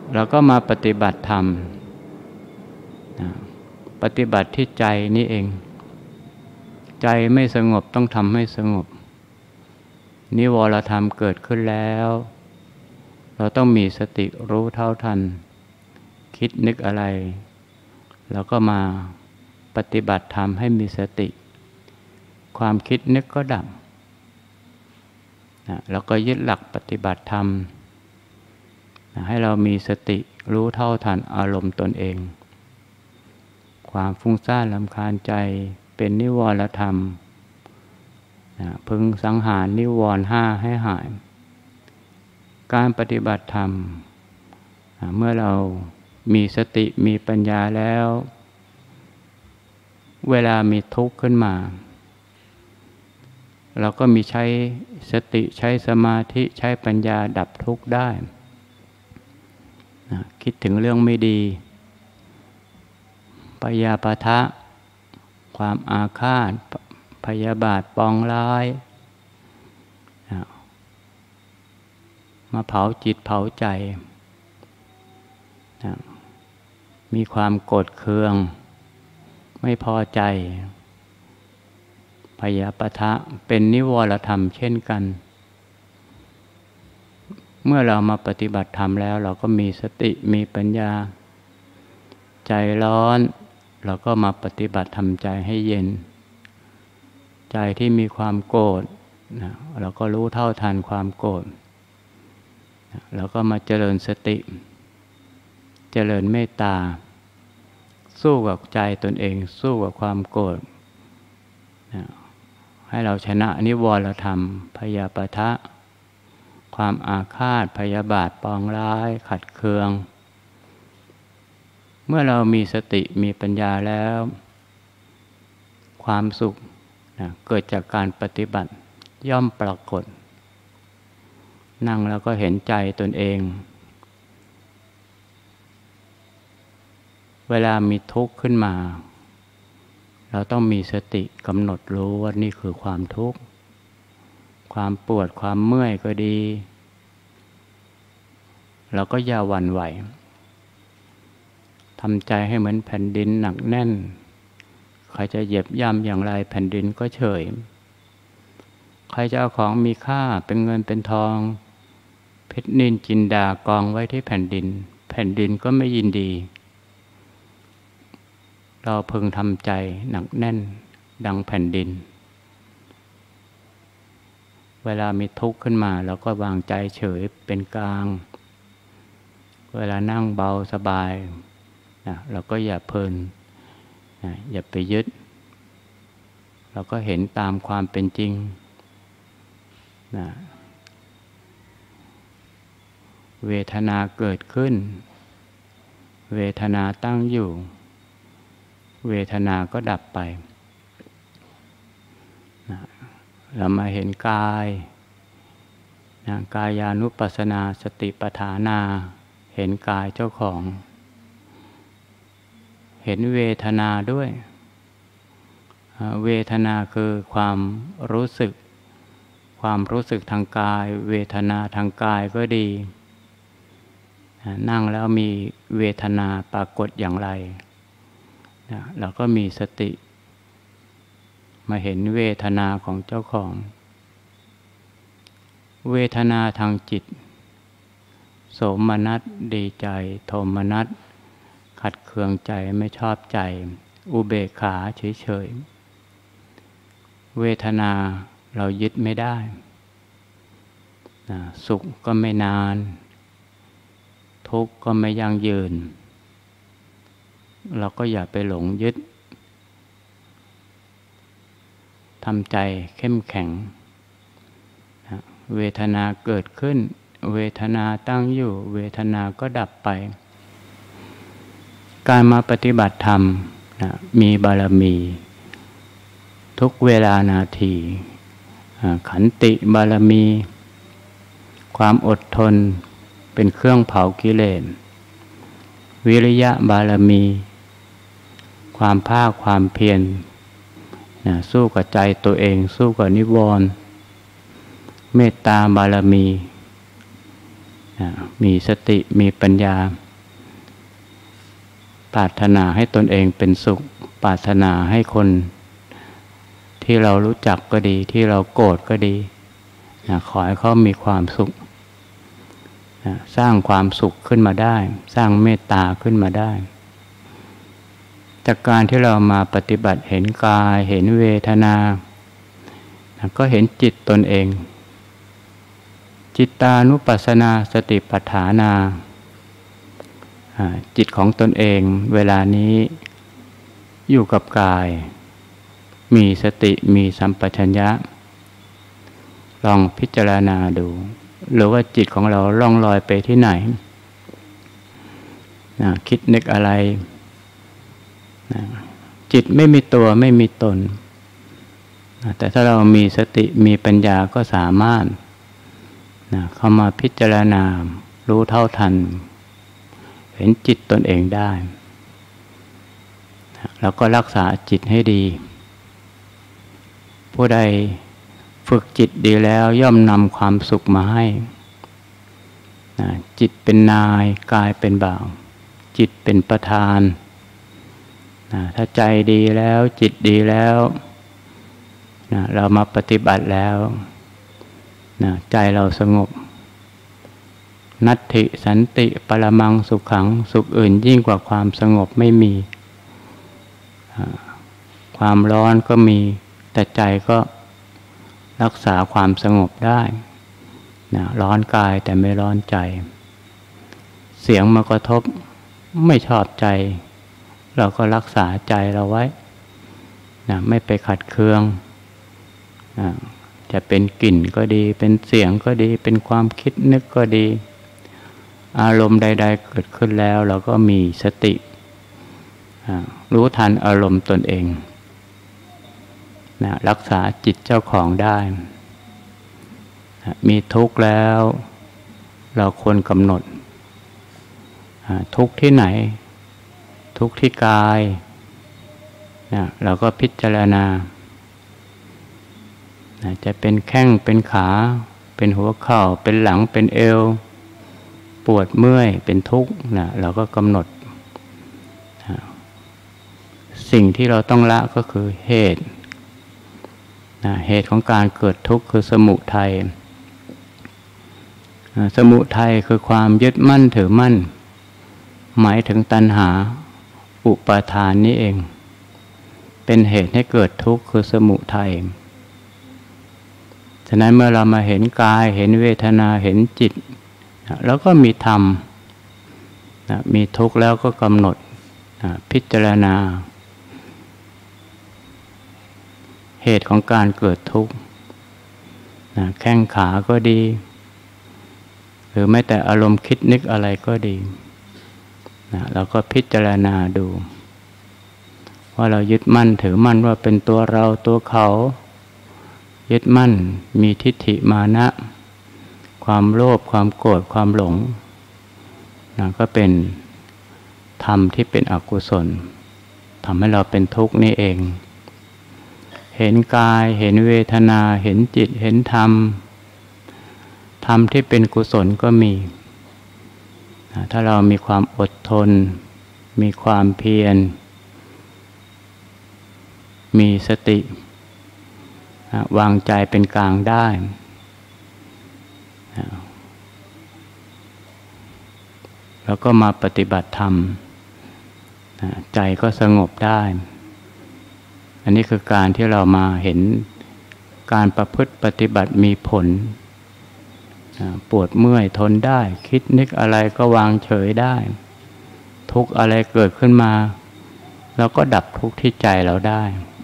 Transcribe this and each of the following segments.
เราก็มาปฏิบัติธรรมปฏิบัติที่ใจนี่เองใจไม่สงบต้องทำให้สงบนิวรธรรมเกิดขึ้นแล้วเราต้องมีสติรู้เท่าทันคิดนึกอะไรเราก็มาปฏิบัติธรรมให้มีสติความคิดนึกก็ดับเราก็ยึดหลักปฏิบัติธรรมให้เรามีสติรู้เท่าทันอารมณ์ตนเองความฟุ้งซ่านรำคาญใจเป็นนิวรธรรมพึงสังหารนิวรณ์ห้าให้หายการปฏิบัติธรรมเมื่อเรามีสติมีปัญญาแล้วเวลามีทุกข์ขึ้นมาเราก็มีใช้สติใช้สมาธิใช้ปัญญาดับทุกข์ได้คิดถึงเรื่องไม่ดีพยาปะทะความอาฆาตพยาบาทปองร้ายมาเผาจิตเผาใจมีความโกรธเคืองไม่พอใจพยาปะทะเป็นนิวรธรรมเช่นกันเมื่อเรามาปฏิบัติธรรมแล้วเราก็มีสติมีปัญญาใจร้อนเราก็มาปฏิบัติทำใจให้เย็นใจที่มีความโกรธเราก็รู้เท่าทันความโกรธเราก็มาเจริญสติเจริญเมตตาสู้กับใจตนเองสู้กับความโกรธให้เราชนะนิวรธรรมพยาปะทะความอาฆาตพยาบาทปองร้ายขัดเคืองเมื่อเรามีสติมีปัญญาแล้วความสุขเกิดจากการปฏิบัติย่อมปรากฏนั่งแล้วก็เห็นใจตนเองเวลามีทุกข์ขึ้นมาเราต้องมีสติกำหนดรู้ว่านี่คือความทุกข์ความปวดความเมื่อยก็ดีเราก็อย่าหวั่นไหวทำใจให้เหมือนแผ่นดินหนักแน่นใครจะเหยียบย่ำอย่างไรแผ่นดินก็เฉยใครจะเอาของมีค่าเป็นเงินเป็นทองเพชรนิลจินดากองไว้ที่แผ่นดินแผ่นดินก็ไม่ยินดีเราพึงทำใจหนักแน่นดังแผ่นดินเวลามีทุกข์ขึ้นมาเราก็วางใจเฉยเป็นกลางเวลานั่งเบาสบายเราก็อย่าเพลินอย่าไปยึดเราก็เห็นตามความเป็นจริงเวทนาเกิดขึ้นเวทนาตั้งอยู่เวทนาก็ดับไปเรามาเห็นกายกายานุปัสสนาสติปัฏฐานาเห็นกายเจ้าของเห็นเวทนาด้วยเวทนาคือความรู้สึกทางกายเวทนาทางกายก็ดีนั่งแล้วมีเวทนาปรากฏอย่างไรเราก็มีสติมาเห็นเวทนาของเจ้าของเวทนาทางจิตโสมนัสดีใจโทมนัสขัดเคืองใจไม่ชอบใจอุเบกขาเฉยๆเวทนาเรายึดไม่ได้สุขก็ไม่นานทุกข์ก็ไม่ยั่งยืนเราก็อย่าไปหลงยึดทำใจเข้มแข็งเวทนาเกิดขึ้นเวทนาตั้งอยู่เวทนาก็ดับไปการมาปฏิบัติธรรมมีบารมีทุกเวลานาทีขันติบารมีความอดทนเป็นเครื่องเผากิเลสวิริยะบารมีความภาคความเพียรสู้กับใจตัวเองสู้กับนิวรณ์เมตตาบารมีมีสติมีปัญญาปรารถนาให้ตนเองเป็นสุขปรารถนาให้คนที่เรารู้จักก็ดีที่เราโกรธก็ดีขอให้เขามีความสุขสร้างความสุขขึ้นมาได้สร้างเมตตาขึ้นมาได้จากการที่เรามาปฏิบัติเห็นกายเห็นเวทนาก็เห็นจิตตนเองจิตตานุปัสสนาสติปัฏฐานาจิตของตนเองเวลานี้อยู่กับกายมีสติมีสัมปชัญญะลองพิจารณาดูหรือว่าจิตของเราล่องลอยไปที่ไหนคิดนึกอะไรจิตไม่มีตัวไม่มีตนแต่ถ้าเรามีสติมีปัญญาก็สามารถเข้ามาพิจารณารู้เท่าทันเห็นจิตตนเองได้แล้วก็รักษาจิตให้ดีผู้ใดฝึกจิตดีแล้วย่อมนำความสุขมาให้จิตเป็นนายกายเป็นบ่าวจิตเป็นประธานถ้าใจดีแล้วจิตดีแล้วเรามาปฏิบัติแล้วใจเราสงบนัตถิสันติปรมังสุขขังสุขอื่นยิ่งกว่าความสงบไม่มีความร้อนก็มีแต่ใจก็รักษาความสงบได้ร้อนกายแต่ไม่ร้อนใจเสียงมากระทบไม่ชอบใจเราก็รักษาใจเราไว้ไม่ไปขัดเคืองจะเป็นกลิ่นก็ดีเป็นเสียงก็ดีเป็นความคิดนึกก็ดีอารมณ์ใดๆเกิดขึ้นแล้วเราก็มีสติรู้ทันอารมณ์ตนเองรักษาจิตเจ้าของได้มีทุกข์แล้วเราควรกำหนดทุกข์ที่ไหนทุกข์ที่กายเราก็พิจารณาจะเป็นแข้งเป็นขาเป็นหัวเข่าเป็นหลังเป็นเอวปวดเมื่อยเป็นทุกข์เราก็กำหนดสิ่งที่เราต้องละก็คือเหตุของการเกิดทุกข์คือสมุทัยสมุทัยคือความยึดมั่นถือมั่นหมายถึงตัณหาอุปาทานนี้เองเป็นเหตุให้เกิดทุกข์คือสมุทัยฉะนั้นเมื่อเรามาเห็นกายเห็นเวทนาเห็นจิตแล้วก็มีธรรมมีทุกข์แล้วก็กำหนดพิจารณาเหตุของการเกิดทุกข์แข้งขาก็ดีหรือแม้แต่อารมณ์คิดนึกอะไรก็ดีเราก็พิจารณาดูว่าเรายึดมั่นถือมั่นว่าเป็นตัวเราตัวเขายึดมั่นมีทิฏฐิมานะความโลภความโกรธความหลงก็เป็นธรรมที่เป็นอกุศลทำให้เราเป็นทุกข์นี่เองเห็นกายเห็นเวทนาเห็นจิตเห็นธรรมธรรมที่เป็นกุศลก็มีถ้าเรามีความอดทนมีความเพียรมีสติวางใจเป็นกลางได้แล้วก็มาปฏิบัติธรรมใจก็สงบได้อันนี้คือการที่เรามาเห็นการประพฤติปฏิบัติมีผลปวดเมื่อยทนได้คิดนึกอะไรก็วางเฉยได้ทุกข์อะไรเกิดขึ้นมาเราก็ดับทุกข์ที่ใจเราได้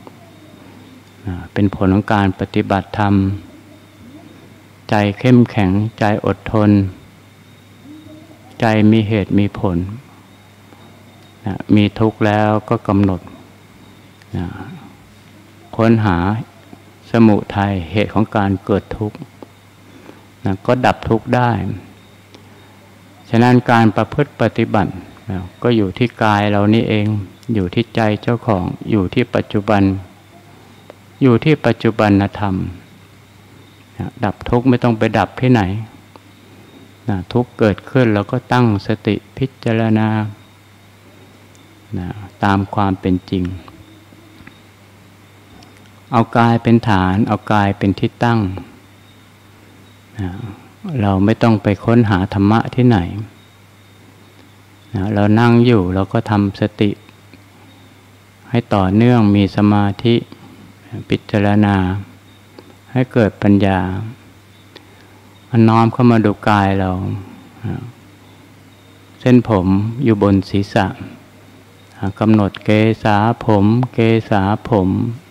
เป็นผลของการปฏิบัติธรรมใจเข้มแข็งใจอดทนใจมีเหตุมีผลมีทุกข์แล้วก็กำหนดค้นหาสมุทัยเหตุของการเกิดทุกข์ก็ดับทุกข์ได้ฉะนั้นการประพฤติปฏิบัติก็อยู่ที่กายเรานี่เองอยู่ที่ใจเจ้าของอยู่ที่ปัจจุบันอยู่ที่ปัจจุบันธรรมดับทุกข์ไม่ต้องไปดับที่ไหนทุกข์เกิดขึ้นเราก็ตั้งสติพิจารณาตามความเป็นจริงเอากายเป็นฐานเอากายเป็นที่ตั้งเราไม่ต้องไปค้นหาธรรมะที่ไหนเรานั่งอยู่เราก็ทำสติให้ต่อเนื่องมีสมาธิพิจารณาให้เกิดปัญญาน้อมเข้ามาดูกายเราเส้นผมอยู่บนศีรษะกำหนดเกษาผมเกษาผม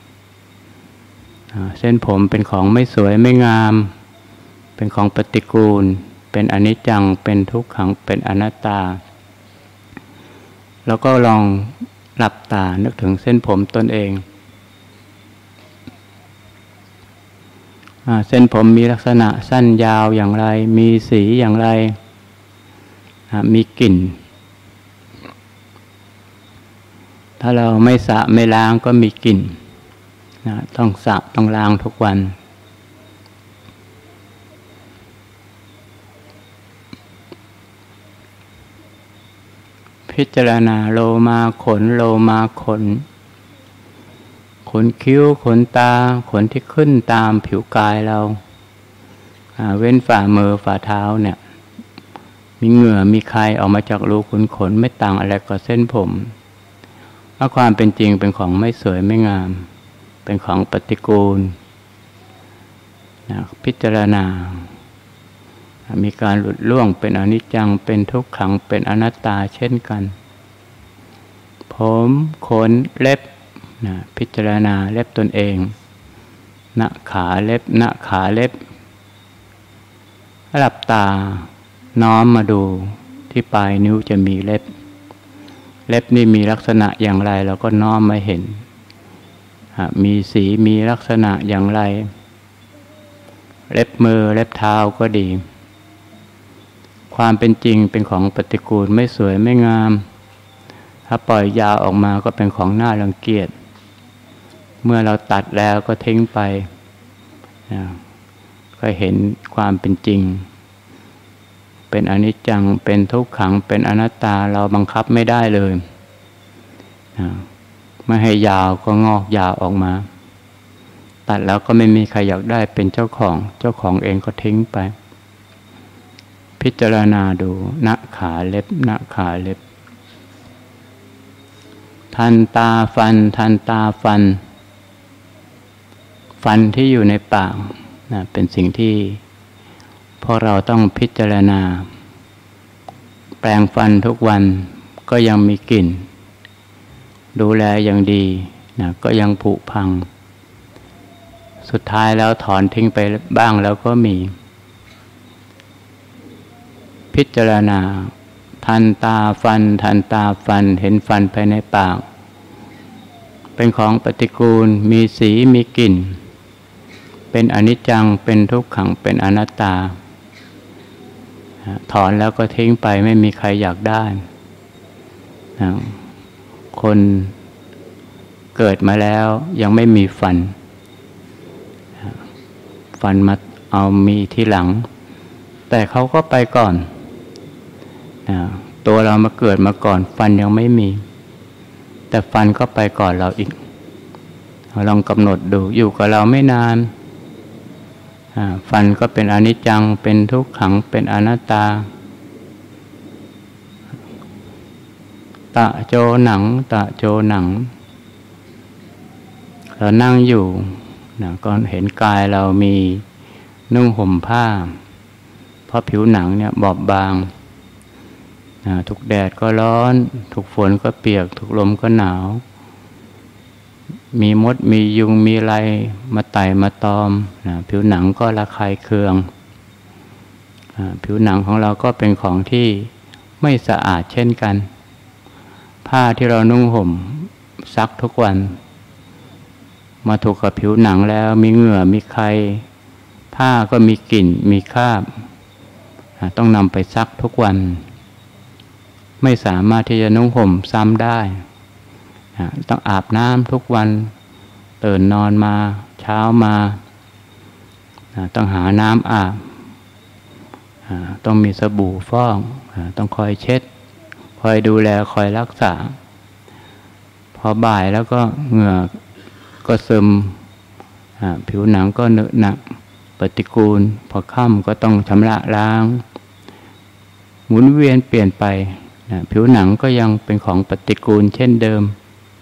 เส้นผมเป็นของไม่สวยไม่งามเป็นของปฏิกูลเป็นอนิจจังเป็นทุกขังเป็นอนัตตาแล้วก็ลองหลับตานึกถึงเส้นผมตนเองเส้นผมมีลักษณะสั้นยาวอย่างไรมีสีอย่างไรมีกลิ่นถ้าเราไม่สระไม่ล้างก็มีกลิ่นต้องสระต้องล้างทุกวันพิจารณาโลมาขนโลมาขนคิ้วขนตาขนที่ขึ้นตามผิวกายเราเว้นฝ่ามือฝ่าเท้าเนี่ยมีเหงื่อมีไข่ออกมาจากรูขุมขนไม่ต่างอะไรกับเส้นผมว่าความเป็นจริงเป็นของไม่สวยไม่งามเป็นของปฏิกูลพิจารณามีการหลุดล่วงเป็นอนิจจังเป็นทุกขังเป็นอนัตตาเช่นกันผมขนเล็บพิจารณาเล็บตนเองหน้าขาเล็บหน้าขาเล็บหลับตาน้อมมาดูที่ปลายนิ้วจะมีเล็บนี่มีลักษณะอย่างไรเราก็น้อมมาเห็นมีสีมีลักษณะอย่างไรเล็บมือเล็บเท้าก็ดีความเป็นจริงเป็นของปฏิกูลไม่สวยไม่งามถ้าปล่อยยาวออกมาก็เป็นของน่ารังเกียจเมื่อเราตัดแล้วก็ทิ้งไปก็เห็นความเป็นจริงเป็นอนิจจังเป็นทุกขังเป็นอนัตตาเราบังคับไม่ได้เลยไม่ให้ยาวก็งอกยาวออกมาตัดแล้วก็ไม่มีใครอยากได้เป็นเจ้าของเองก็ทิ้งไปพิจารณาดูหน้าขาเล็บหน้าขาเล็บทันตาฟันทันตาฟันที่อยู่ในปากเป็นสิ่งที่พวกเราต้องพิจารณาแปรงฟันทุกวันก็ยังมีกลิ่นดูแลอย่างดีก็ยังผุพังสุดท้ายแล้วถอนทิ้งไปบ้างแล้วก็มีพิจารณาทันตาฟันทันตาฟันเห็นฟันภายในปากเป็นของปฏิกูลมีสีมีกลิ่นเป็นอนิจจังเป็นทุกขังเป็นอนัตตาถอนแล้วก็ทิ้งไปไม่มีใครอยากได้คนเกิดมาแล้วยังไม่มีฟันมาเอามีที่หลังแต่เขาก็ไปก่อนตัวเรามาเกิดมาก่อนฟันยังไม่มีแต่ฟันก็ไปก่อนเราอีกลองกำหนดดูอยู่กับเราไม่นานฟันก็เป็นอนิจจังเป็นทุกขังเป็นอนัตตาตะโจหนังเรานั่งอยู่ก็เห็นกายเรามีนุ่งห่มผ้าเพราะผิวหนังเนี่ยบอบบางถูกแดดก็ร้อนถูกฝนก็เปียกถูกลมก็หนาวมีมดมียุงมีอะไรมาไต่มาตอมผิวหนังก็ระคายเคืองผิวหนังของเราก็เป็นของที่ไม่สะอาดเช่นกันผ้าที่เรานุ่งห่มซักทุกวันมาถูกกับผิวหนังแล้วมีเหงื่อมีไข้ผ้าก็มีกลิ่นมีคราบต้องนำไปซักทุกวันไม่สามารถที่จะนุ่งห่มซ้ำได้ต้องอาบน้ำทุกวันตื่นนอนมาเช้ามาต้องหาน้ำอาบต้องมีสบู่ฟอกต้องคอยเช็ดคอยดูแลคอยรักษาพอบ่ายแล้วก็เหงื่อก็ซึมผิวหนังก็เหนอะหนักปฏิกูลพอค่ำก็ต้องชำระล้างหมุนเวียนเปลี่ยนไปผิวหนังก็ยังเป็นของปฏิกูลเช่นเดิม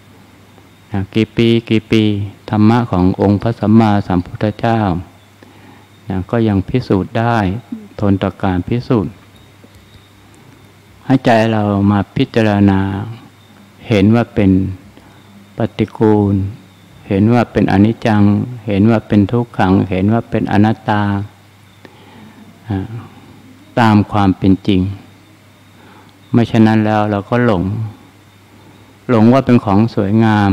กี่ปีธรรมะขององค์พระสัมมาสัมพุทธเจ้าก็ยังพิสูจน์ได้ทนต่อการพิสูจน์ให้ใจเรามาพิจารณาเห็นว่าเป็นปฏิกูลเห็นว่าเป็นอนิจจังเห็นว่าเป็นทุกขังเห็นว่าเป็นอนัตตาตามความเป็นจริงไม่ฉะนั้นแล้วเราก็หลงว่าเป็นของสวยงาม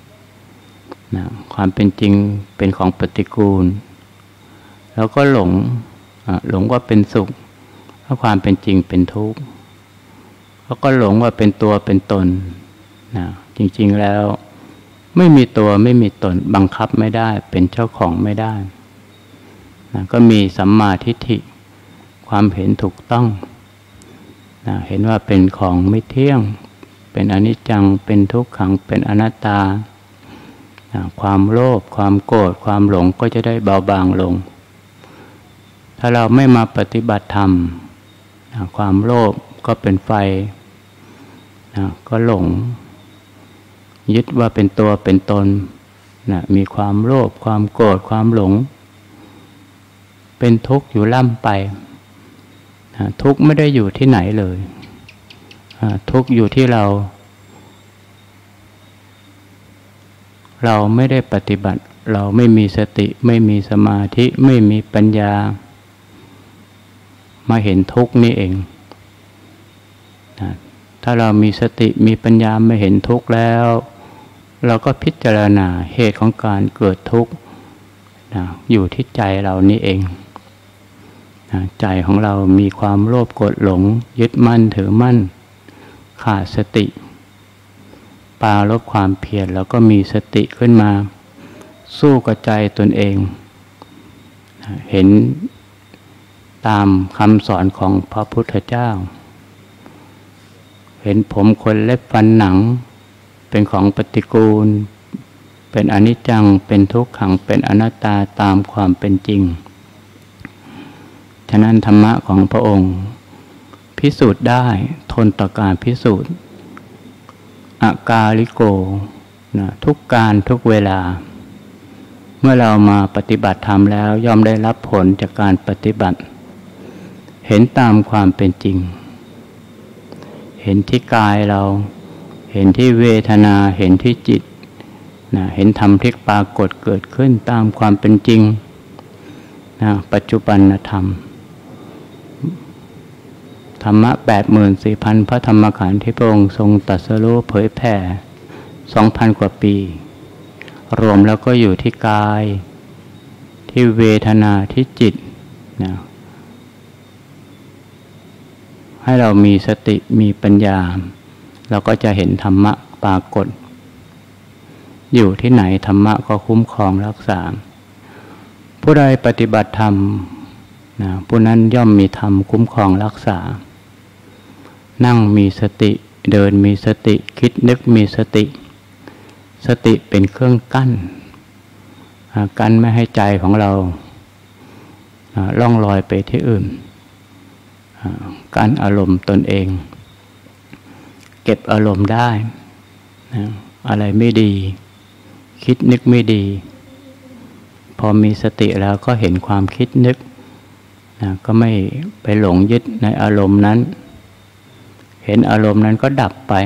ความเป็นจริงเป็นของปฏิกูลแล้วก็หลงว่าเป็นสุขเพราะความเป็นจริงเป็นทุกข์แล้วก็หลงว่าเป็นตัวเป็นตนจริงๆแล้วไม่มีตัวไม่มีตนบังคับไม่ได้เป็นเจ้าของไม่ได้ก็มีสัมมาทิฏฐิความเห็นถูกต้องเห็นว่าเป็นของไม่เที่ยงเป็นอนิจจังเป็นทุกขังเป็นอนัตตาความโลภความโกรธความหลงก็จะได้เบาบางลงถ้าเราไม่มาปฏิบัติธรรมความโลภก็เป็นไฟก็หลงยึดว่าเป็นตัวเป็นตนมีความโลภความโกรธความหลงเป็นทุกข์อยู่ล่ำไปทุกข์ไม่ได้อยู่ที่ไหนเลยทุกข์อยู่ที่เราไม่ได้ปฏิบัติเราไม่มีสติไม่มีสมาธิไม่มีปัญญามาเห็นทุกข์นี่เองถ้าเรามีสติมีปัญญาไม่เห็นทุกข์แล้วเราก็พิจารณาเหตุของการเกิดทุกข์อยู่ที่ใจเรานี่เองใจของเรามีความโลภโกรธหลงยึดมั่นถือมั่นขาดสติปราลบความเพียรแล้วก็มีสติขึ้นมาสู้กับใจตนเองเห็นตามคำสอนของพระพุทธเจ้าเห็นผมขนเล็บฟันหนังเป็นของปฏิกูลเป็นอนิจจังเป็นทุกขังเป็นอนัตตาตามความเป็นจริงฉะนั้นธรรมะของพระองค์พิสูจน์ได้ทนต่อการพิสูจน์อากาลิโกทุกการทุกเวลาเมื่อเรามาปฏิบัติธรรมแล้วย่อมได้รับผลจากการปฏิบัติเห็นตามความเป็นจริงเห็นที่กายเราเห็นที่เวทนาเห็นที่จิตเห็นธรรมที่ปรากฏเกิดขึ้นตามความเป็นจริงปัจจุบันธรรมธรรมะ 84,000 พระธรรมขันธ์ที่พระองค์ทรงตรัสรู้เผยแผ่ 2,000 กว่าปีรวมแล้วก็อยู่ที่กายที่เวทนาที่จิตให้เรามีสติมีปัญญาเราก็จะเห็นธรรมะปรากฏอยู่ที่ไหนธรรมะก็คุ้มครองรักษาผู้ใดปฏิบัติธรรมผู้นั้นย่อมมีธรรมคุ้มครองรักษานั่งมีสติเดินมีสติคิดนึกมีสติเป็นเครื่องกั้นไม่ให้ใจของเราล่องลอยไปที่อื่นกั้นอารมณ์ตนเองเก็บอารมณ์ได้อะไรไม่ดีคิดนึกไม่ดีพอมีสติแล้วก็เห็นความคิดนึกก็ไม่ไปหลงยึดในอารมณ์นั้นเห็นอารมณ์นั้นก็ดับไป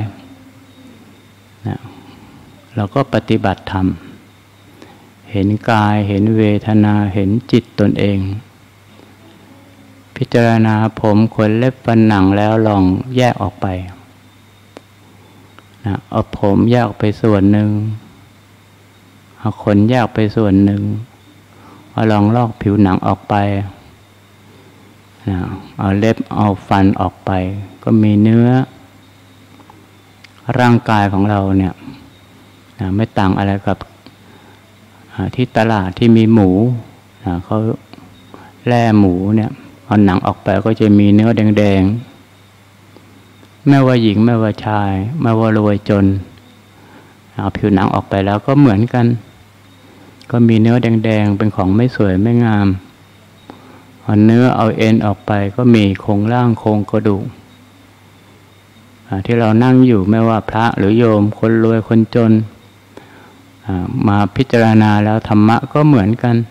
เราก็ปฏิบัติธรรมเห็นกายเห็นเวทนาเห็นจิตตนเองพิจารณาผมขนเล็บฟันหนังแล้วลองแยกออกไปเอาผมแยกไปส่วนหนึ่งเอาขนแยกไปส่วนหนึ่งเอาลองลอกผิวหนังออกไปเอาเล็บเอาฟันออกไปก็มีเนื้อร่างกายของเราเนี่ยไม่ต่างอะไรกับที่ตลาดที่มีหมูเขาแล่หมูเนี่ยเอาหนังออกไปก็จะมีเนื้อแดงๆไม่ว่าหญิงไม่ว่าชายไม่ว่ารวยจนเอาผิวหนังออกไปแล้วก็เหมือนกันก็มีเนื้อแดงๆเป็นของไม่สวยไม่งามเอาเนื้อเอาเอ็นออกไปก็มีโครงร่างโครงกระดูกที่เรานั่งอยู่ไม่ว่าพระหรือโยมคนรวยคนจนมาพิจารณาแล้วธรรมะก็เหมือนกัน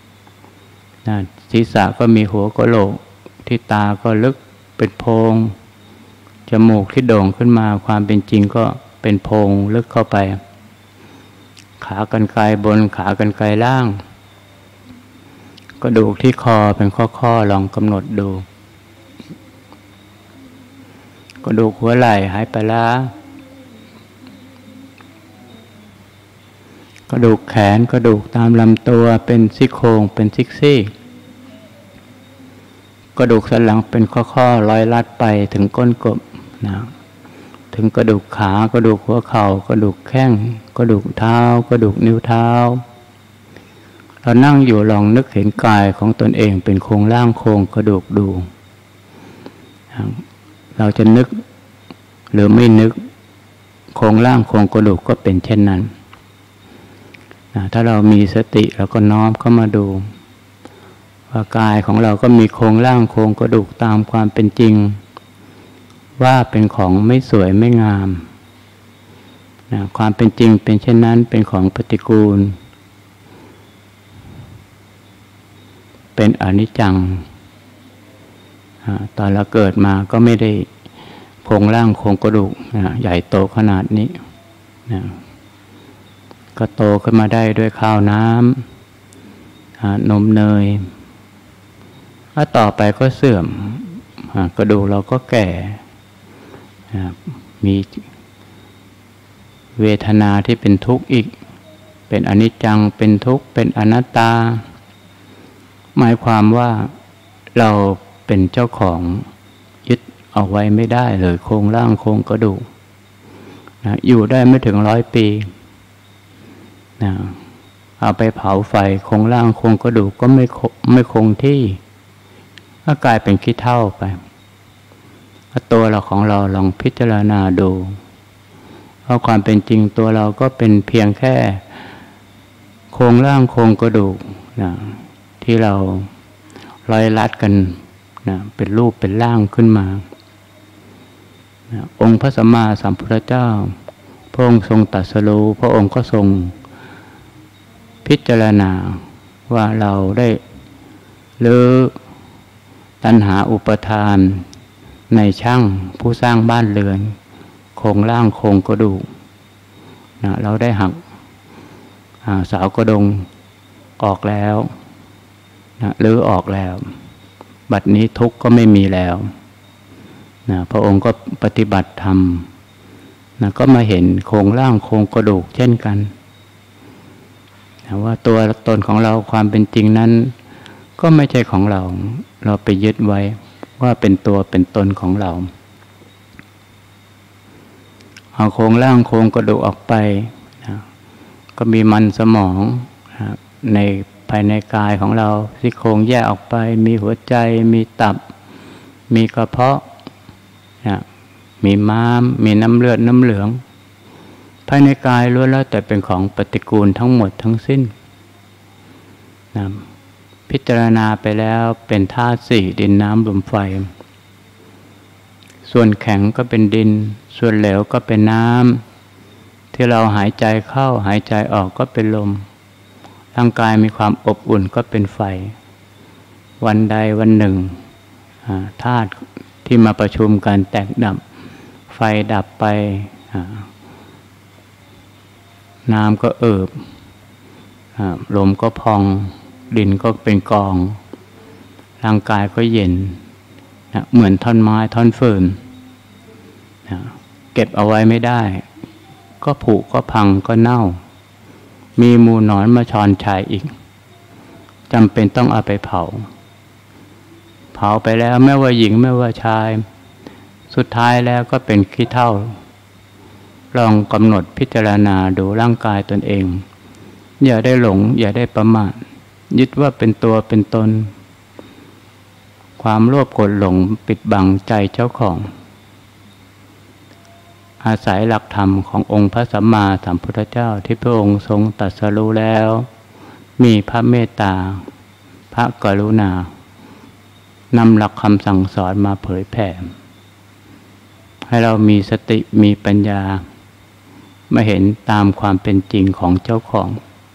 ศีรษะก็มีหัวกะโหลกที่ตาก็ลึกเป็นโพรงจมูกที่โด่งขึ้นมาความเป็นจริงก็เป็นโพรงลึกเข้าไปขากรรไกรบนขากรรไกรล่างกระดูกที่คอเป็นข้อๆลองกำหนดดูกระดูกหัวไหล่หายไปแล้วกระดูกแขนกระดูกตามลำตัวเป็นซี่โครงเป็นซี่กระดูกสันหลังเป็นข้อๆร้อยลัดไปถึงก้นกบนะถึงกระดูกขากระดูกหัวเข่ากระดูกแข้งกระดูกเท้ากระดูกนิ้วเท้าเรานั่งอยู่ลองนึกเห็นกายของตนเองเป็นโครงร่างโครงกระดูกดูเราจะนึกหรือไม่นึกโครงร่างโครงกระดูกก็เป็นเช่นนั้นถ้าเรามีสติเราก็น้อมเข้ามาดูว่ากายของเราก็มีโครงร่างโครงกระดูกตามความเป็นจริงว่าเป็นของไม่สวยไม่งามความเป็นจริงเป็นเช่นนั้นเป็นของปฏิกูลเป็นอนิจจังตอนเราเกิดมาก็ไม่ได้โครงร่างโครงกระดูกใหญ่โตขนาดนี้ก็โตขึ้นมาได้ด้วยข้าวน้ำนมเนยแล้วต่อไปก็เสื่อมกระดูกเราก็แก่มีเวทนาที่เป็นทุกข์อีกเป็นอนิจจังเป็นทุกข์เป็นอนัตตาหมายความว่าเราเป็นเจ้าของยึดเอาไว้ไม่ได้เลยโครงร่างโครงกระดูกอยู่ได้ไม่ถึง100 ปีเอาไปเผาไฟโครงร่างโครงกระดูกก็ไม่คงที่ก็กลายเป็นขี้เถ้าไปตัวเราของเราลองพิจารณาดูเพราะความเป็นจริงตัวเราก็เป็นเพียงแค่โครงร่างโครงกระดูกที่เราร้อยลัดกันเป็นรูปเป็นร่างขึ้นมาองค์พระสัมมาสัมพุทธเจ้าพระองค์ทรงตรัสรู้พระองค์ก็ทรงพิจารณาว่าเราได้รื้อตัณหาอุปทานในช่างผู้สร้างบ้านเรือนโครงร่างโครงกระดูกเราได้หักสาวกระดงออกแล้วรื้อออกแล้วบัดนี้ทุกข์ก็ไม่มีแล้วพระองค์ก็ปฏิบัติธรรมก็มาเห็นโครงร่างโครงกระดูกเช่นกันว่าตัวตนของเราความเป็นจริงนั้นก็ไม่ใช่ของเราเราไปยึดไว้ว่าเป็นตัวเป็นตนของเราเอาโครงร่างโครงกระดูกออกไปก็มีมันสมองในภายในกายของเราซี่โครงแยกออกไปมีหัวใจมีตับมีกระเพาะมีม้ามมีน้ำเลือดน้ำเหลืองภายในกายล้วนแล้วแต่เป็นของปฏิกูลทั้งหมดทั้งสิ้นพิจารณาไปแล้วเป็นธาตุสี่ดินน้ำลมไฟส่วนแข็งก็เป็นดินส่วนเหลวก็เป็นน้ำที่เราหายใจเข้าหายใจออกก็เป็นลมร่างกายมีความอบอุ่นก็เป็นไฟวันใดวันหนึ่งธาตุที่มาประชุมกันแตกดับไฟดับไปน้ำก็เอิบลมก็พองดินก็เป็นกองร่างกายก็เย็นเหมือนท่อนไม้ท่อนฟืนเก็บเอาไว้ไม่ได้ก็ผุก็พังก็เน่ามีมูลหนอนมาชอนชัยอีกจำเป็นต้องเอาไปเผาไปแล้วไม่ว่าหญิงไม่ว่าชายสุดท้ายแล้วก็เป็นขี้เถ้าลองกำหนดพิจารณาดูร่างกายตนเองอย่าได้หลงอย่าได้ประมาทยึดว่าเป็นตัวเป็นตนความโลภโกรธหลงปิดบังใจเจ้าของอาศัยหลักธรรมขององค์พระสัมมาสัมพุทธเจ้าที่พระองค์ทรงตรัสรู้แล้วมีพระเมตตาพระกรุณานำหลักคำสั่งสอนมาเผยแผ่ให้เรามีสติมีปัญญามาเห็นตามความเป็นจริงของเจ้าของ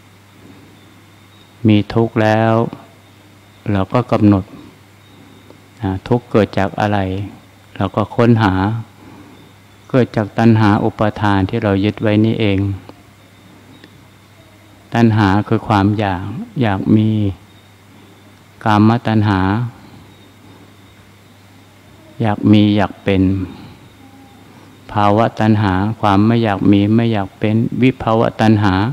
มีทุกข์แล้วเราก็กำหนดทุกข์เกิดจากอะไรเราก็ค้นหาเกิดจากตัณหาอุปาทานที่เรายึดไว้นี่เองตัณหาคือความอยากมีกามตัณหาอยากมีอยากเป็นภาวะตัณหาความไม่อยากมีไม่อยากเป็นวิภาวะตัณหา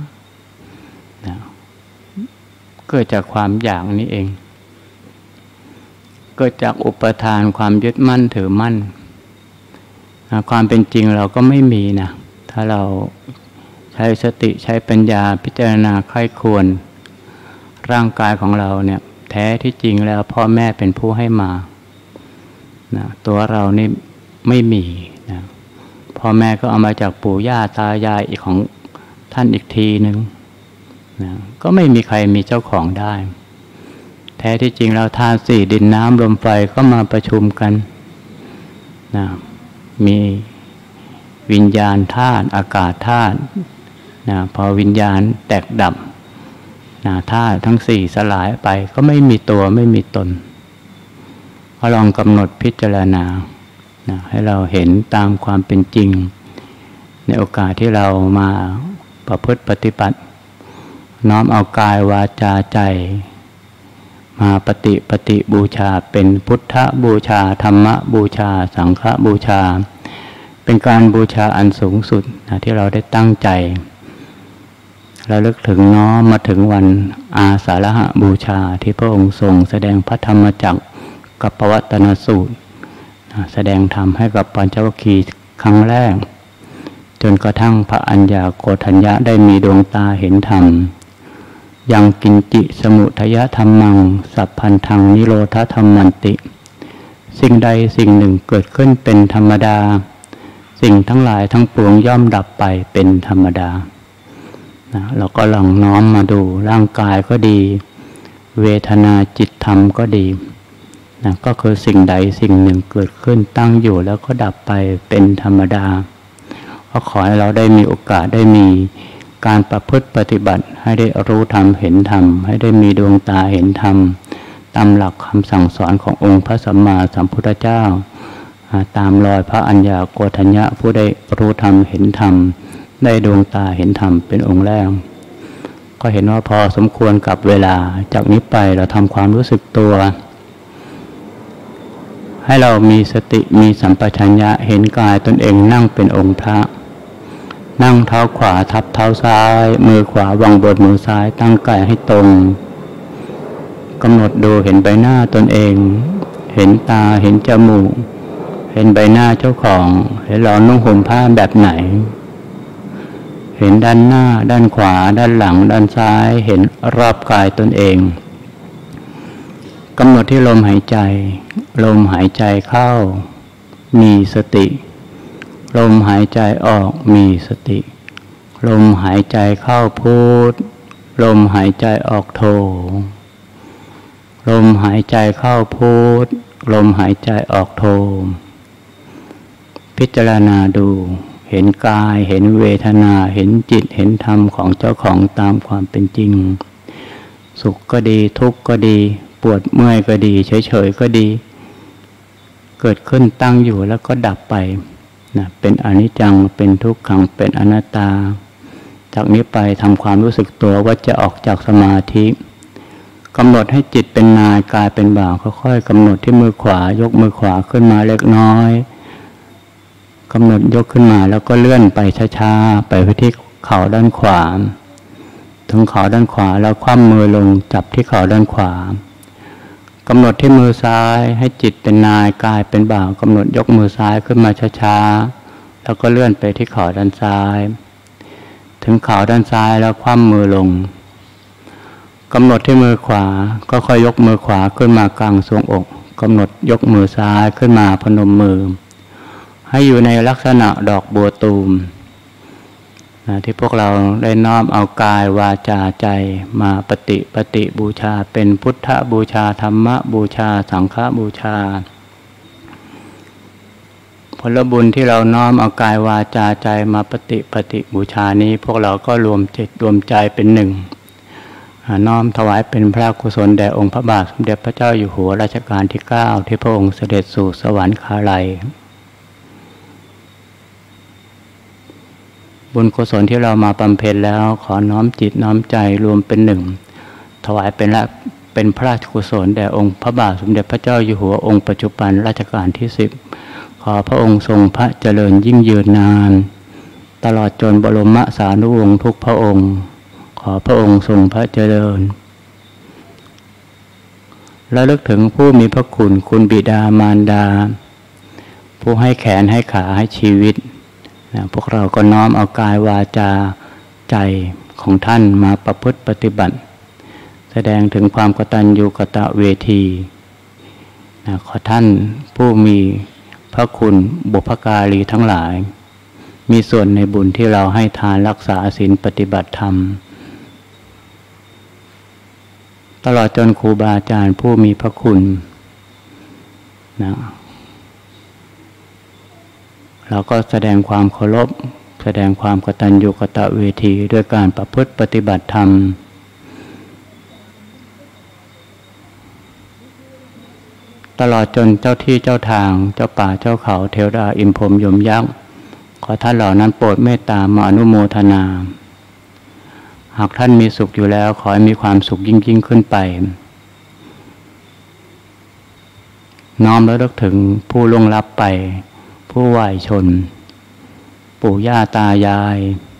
เกิดจากความอยากนี้เองเกิดจากอุปทานความยึดมั่นถือมั่นความเป็นจริงเราก็ไม่มีนะถ้าเราใช้สติใช้ปัญญาพิจารณาใคร่ควรร่างกายของเราเนี่ยแท้ที่จริงแล้วพ่อแม่เป็นผู้ให้มานะตัวเรานี่ไม่มีนะพ่อแม่ก็เอามาจากปู่ย่าตายายอีกของท่านอีกทีนึงนะก็ไม่มีใครมีเจ้าของได้แท้ที่จริงแล้วธาตุสี่ดินน้ำลมไฟก็มาประชุมกันนะมีวิญญาณธาตุอากาศธาตุนะพอวิญญาณแตกดับนะธาตุทั้งสี่สลายไปก็ไม่มีตัวไม่มีตนก็ลองกำหนดพิจารณานะให้เราเห็นตามความเป็นจริงในโอกาสที่เรามาประพฤติปฏิบัติน้อมเอากายวาจาใจมาปฏิบูชาเป็นพุทธบูชาธรรมบูชาสังฆบูชาเป็นการบูชาอันสูงสุดนะที่เราได้ตั้งใจระลึกถึงน้อมมาถึงวันอาสาฬหบูชาที่พระองค์ทรงแสดงพระธรรมจักรกับปวัตตนสูตรแสดงธรรมให้กับปัญจวัคคีย์ครั้งแรกจนกระทั่งพระอัญญาโกฏัญญะได้มีดวงตาเห็นธรรมยังกินจิสมุทยธรรมังสัพพันธังนิโรธธรรมันติสิ่งใดสิ่งหนึ่งเกิดขึ้นเป็นธรรมดาสิ่งทั้งหลายทั้งปวงย่อมดับไปเป็นธรรมดานะเราก็ลองน้อมมาดูร่างกายก็ดีเวทนาจิตธรรมก็ดีนะก็คือสิ่งใดสิ่งหนึ่งเกิดขึ้นตั้งอยู่แล้วก็ดับไปเป็นธรรมดาก็ขอให้เราได้มีโอกาสได้มีการประพฤติปฏิบัติให้ได้รู้ธรรมเห็นธรรมให้ได้มีดวงตาเห็นธรรมตามหลักคำสั่งสอนขององค์พระสัมมาสัมพุทธเจ้าตามรอยพระอัญญาโกฏัญญะผู้ได้รู้ธรรมเห็นธรรมได้ดวงตาเห็นธรรมเป็นองค์แรกก็เห็นว่าพอสมควรกับเวลาจากนี้ไปเราทำความรู้สึกตัวให้เรามีสติมีสัมปชัญญะเห็นกายตนเองนั่งเป็นองค์พระนั่งเท้าขวาทับเท้าซ้ายมือขวาวางบนมือซ้ายตั้งกายให้ตรงกำหนดดูเห็นใบหน้าตนเองเห็นตาเห็นจมูกเห็นใบหน้าเจ้าของเห็นเรานุ่งห่มผ้าแบบไหนเห็นด้านหน้าด้านขวาด้านหลังด้านซ้ายเห็นรอบกายตนเองกำหนดที่ลมหายใจลมหายใจเข้ามีสติลมหายใจออกมีสติลมหายใจเข้าพุทลมหายใจออกโทลมหายใจเข้าพุทลมหายใจออกโทพิจารณาดูเห็นกายเห็นเวทนาเห็นจิตเห็นธรรมของเจ้าของตามความเป็นจริงสุขก็ดีทุกข์ก็ดีปวดเมื่อยก็ดีเฉยๆก็ดีเกิดขึ้นตั้งอยู่แล้วก็ดับไปนะเป็นอนิจจังเป็นทุกขังเป็นอนัตตาจากนี้ไปทำความรู้สึกตัวว่าจะออกจากสมาธิกำหนดให้จิตเป็นนายกายเป็นบ่าวค่อยๆกำหนดที่มือขวายกมือขวาขึ้นมาเล็กน้อยกำหนดยกขึ้นมาแล้วก็เลื่อนไปช้าๆไปที่เข่าด้านขวาถึงเข่าด้านขวาแล้วคว่ำมือลงจับที่เข่าด้านขวากำหนดที่มือซ้ายให้จิตเป็นนายกายเป็นบ่าวกำหนดยกมือซ้ายขึ้นมาช้าๆแล้วก็เลื่อนไปที่เข่าด้านซ้ายถึงเข่าด้านซ้ายแล้วคว่ำมือลงกำหนดที่มือขวาก็ค่อยยกมือขวาขึ้นมากลางทรวงอกกำหนดยกมือซ้ายขึ้นมาพนมมือให้อยู่ในลักษณะดอกบัวตูมที่พวกเราได้น้อมเอากายวาจาใจมาปฏิบูชาเป็นพุทธบูชาธรรมบูชาสังฆบูชาผลบุญที่เราน้อมเอากายวาจาใจมาปฏิบูชานี้พวกเราก็รวมจิตรวมใจเป็นหนึ่งน้อมถวายเป็นพระกุศลแด่องค์พระบาทสมเด็จพระเจ้าอยู่หัวรัชกาลที่9ที่พระองค์เสด็จสู่สวรรคาลัยบุญกุศลที่เรามาบำเพ็ญแล้วขอน้อมจิตน้อมใจรวมเป็นหนึ่งถวายเป็นพระราชกุศลแด่องค์พระบาทสมเด็จพระเจ้าอยู่หัวองค์ปัจจุบันรัชกาลที่10ขอพระองค์ทรงพระเจริญยิ่งยืนนานตลอดจนบรมสานุวงศ์ทุกพระองค์ขอพระองค์ทรงพระเจริญและลึกถึงผู้มีพระคุณคุณบิดามารดาผู้ให้แขนให้ขาให้ชีวิตพวกเราก็น้อมเอากายวาจาใจของท่านมาประพฤติปฏิบัติแสดงถึงความกตัญญูกตเวทีขอท่านผู้มีพระคุณบุพการีทั้งหลายมีส่วนในบุญที่เราให้ทานรักษาศีลปฏิบัติธรรมตลอดจนครูบาอาจารย์ผู้มีพระคุณเราก็แสดงความเคารพแสดงความกตัญญูกตเวทีด้วยการประพฤติปฏิบัติธรรมตลอดจนเจ้าที่เจ้าทางเจ้าป่าเจ้าเขาเทวดาอินพรหมยมยักษ์ขอท่านเหล่านั้นโปรดเมตตามาอนุโมทนาหากท่านมีสุขอยู่แล้วขอให้มีความสุขยิ่งขึ้นไปน้อมระลึกถึงผู้ล่วงลับไปผู้วายชนปู่ย่าตายาย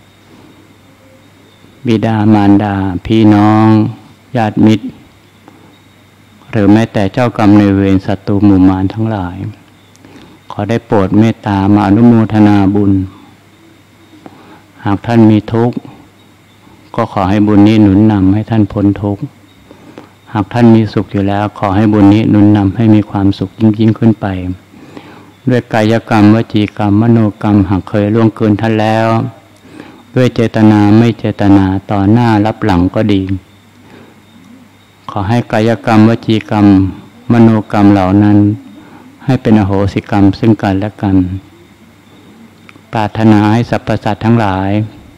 บิดามารดาพี่น้องญาติมิตรหรือแม้แต่เจ้ากรรมนายเวรศัตรูหมู่มารทั้งหลายขอได้โปรดเมตตามาอนุโมทนาบุญหากท่านมีทุกข์ก็ขอให้บุญนี้หนุนนำให้ท่านพ้นทุกข์หากท่านมีสุขอยู่แล้วขอให้บุญนี้หนุนนำให้มีความสุขยิ่งขึ้นไปด้วยกายกรรมวจีกรรมมโนกรรมหากเคยล่วงเกินท่านแล้วด้วยเจตนาไม่เจตนาต่อหน้ารับหลังก็ดีขอให้กายกรรมวจีกรรมมโนกรรมเหล่านั้นให้เป็นอโหสิกรรมซึ่งกันและกันปรารถนาให้สรรพสัตว์ทั้งหลาย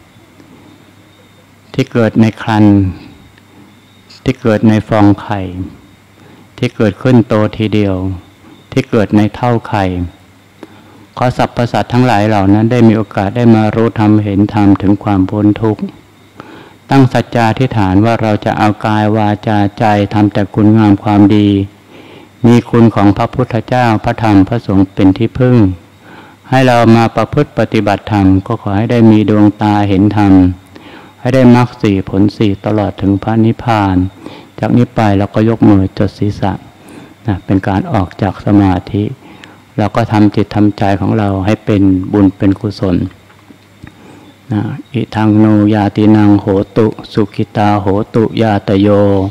ที่เกิดในครรภ์ที่เกิดในฟองไข่ที่เกิดขึ้นโตทีเดียวที่เกิดในเท่าไข่ขอสรรพสัตว์ทั้งหลายเหล่านั้นได้มีโอกาสได้มารู้ธรรมเห็นธรรมถึงความพ้นทุกข์ตั้งสัจจาธิษฐานว่าเราจะเอากายวาจาใจทำแต่คุณงามความดีมีคุณของพระพุทธเจ้าพระธรรมพระสงฆ์เป็นที่พึ่งให้เรามาประพฤติปฏิบัติธรรมก็ขอให้ได้มีดวงตาเห็นธรรมให้ได้มรรคสี่ผลสี่ตลอดถึงพระนิพพานจากนี้ไปเราก็ยกมือจดศีรษะเป็นการออกจากสมาธิเราก็ทำจิตทำใจของเราให้เป็นบุญเป็นกุศลอิทังโนยาตินังโหตุสุขิตาโหตุยาตโย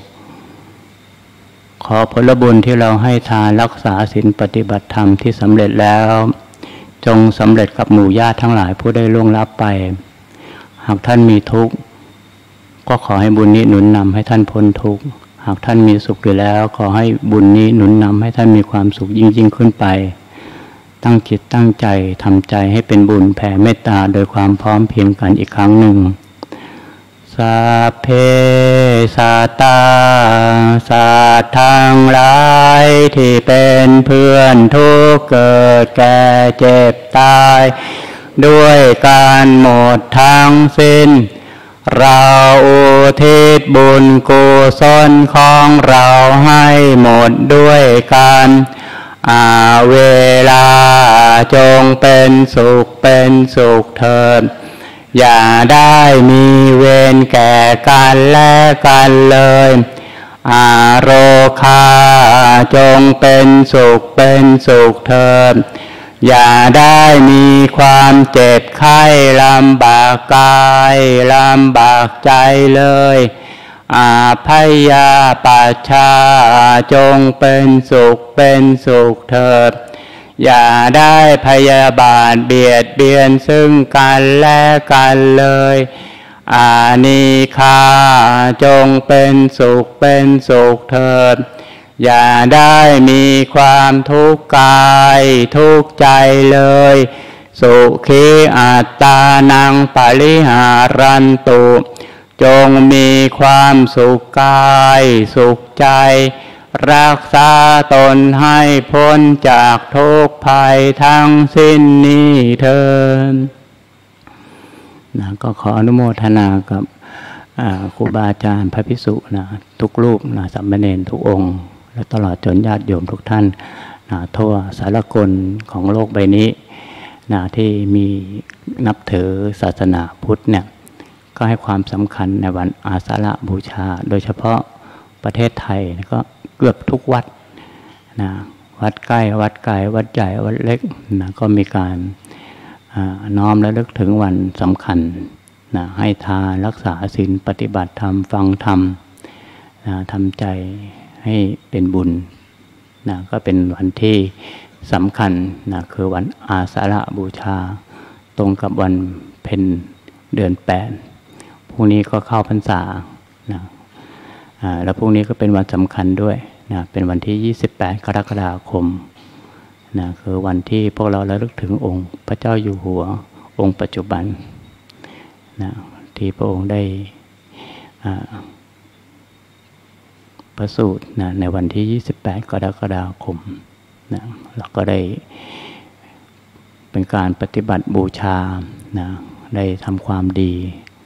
ขอผลบุญที่เราให้ทานรักษาศีลปฏิบัติธรรมที่สำเร็จแล้วจงสำเร็จกับหมู่ญาติทั้งหลายผู้ได้ล่วงลับไปหากท่านมีทุกข์ก็ขอให้บุญนี้หนุนนำให้ท่านพ้นทุกข์หากท่านมีสุขอยู่แล้วขอให้บุญนี้หนุนนำให้ท่านมีความสุขยิ่งขึ้นไปตั้งจิตตั้งใจทำใจให้เป็นบุญแผ่เมตตาโดยความพร้อมเพรียงกันอีกครั้งหนึ่งสัพเพสัตตาสัตว์ทั้งหลายที่เป็นเพื่อนทุกข์เกิดแก่เจ็บตายด้วยการหมดทั้งสิ้นเราอุทิศบุญกุศลของเราให้หมดด้วยกันเวลาจงเป็นสุขเถิดอย่าได้มีเวรแก่กันและกันเลยโรคาจงเป็นสุขเถิดอย่าได้มีความเจ็บไข้ลำบากกายลำบากใจเลยอาภัยยาปัชชาจงเป็นสุขเถิดอย่าได้พยาบาทเบียดเบียนซึ่งกันและกันเลยอานิฆาจงเป็นสุขเถิดอย่าได้มีความทุกข์กายทุกข์ใจเลยสุขีอัตตานังปริหารันตุจงมีความสุขกายสุขใจรักษาตนให้พ้นจากทุกข์ภัยทั้งสิ้นนี้เถิดนะก็ขออนุโมทนากับครูบาอาจารย์พระภิกษุนะทุกรูปนะสามเณรทุกองค์และตลอดจนญาติโยมทุกท่านนะทั่วสารกลของโลกใบนี้นะที่มีนับถือศาสนาพุทธเนี่ยก็ให้ความสำคัญในวันอาสาฬหบูชาโดยเฉพาะประเทศไทยก็เกือบทุกวัดนะวัดใกล้วัดไกลวัดใหญ่วัดเล็กนะก็มีการน้อมและลึกถึงวันสำคัญนะให้ทานรักษาศีลปฏิบัติธรรมฟังธรรมนะทำใจให้เป็นบุญนะก็เป็นวันที่สำคัญนะคือวันอาสาฬหบูชาตรงกับวันเพ็ญเดือน8พรุ่งนี้ก็เข้าพรรษานะแล้วพรุ่งนี้ก็เป็นวันสำคัญด้วยนะเป็นวันที่28กรกฎาคมนะคือวันที่พวกเราระลึกถึงองค์พระเจ้าอยู่หัวองค์ปัจจุบันนะที่พระองค์ได้ประสูตินะในวันที่28กรกฎาคมนะเราก็ได้เป็นการปฏิบัติบูชานะได้ทำความดี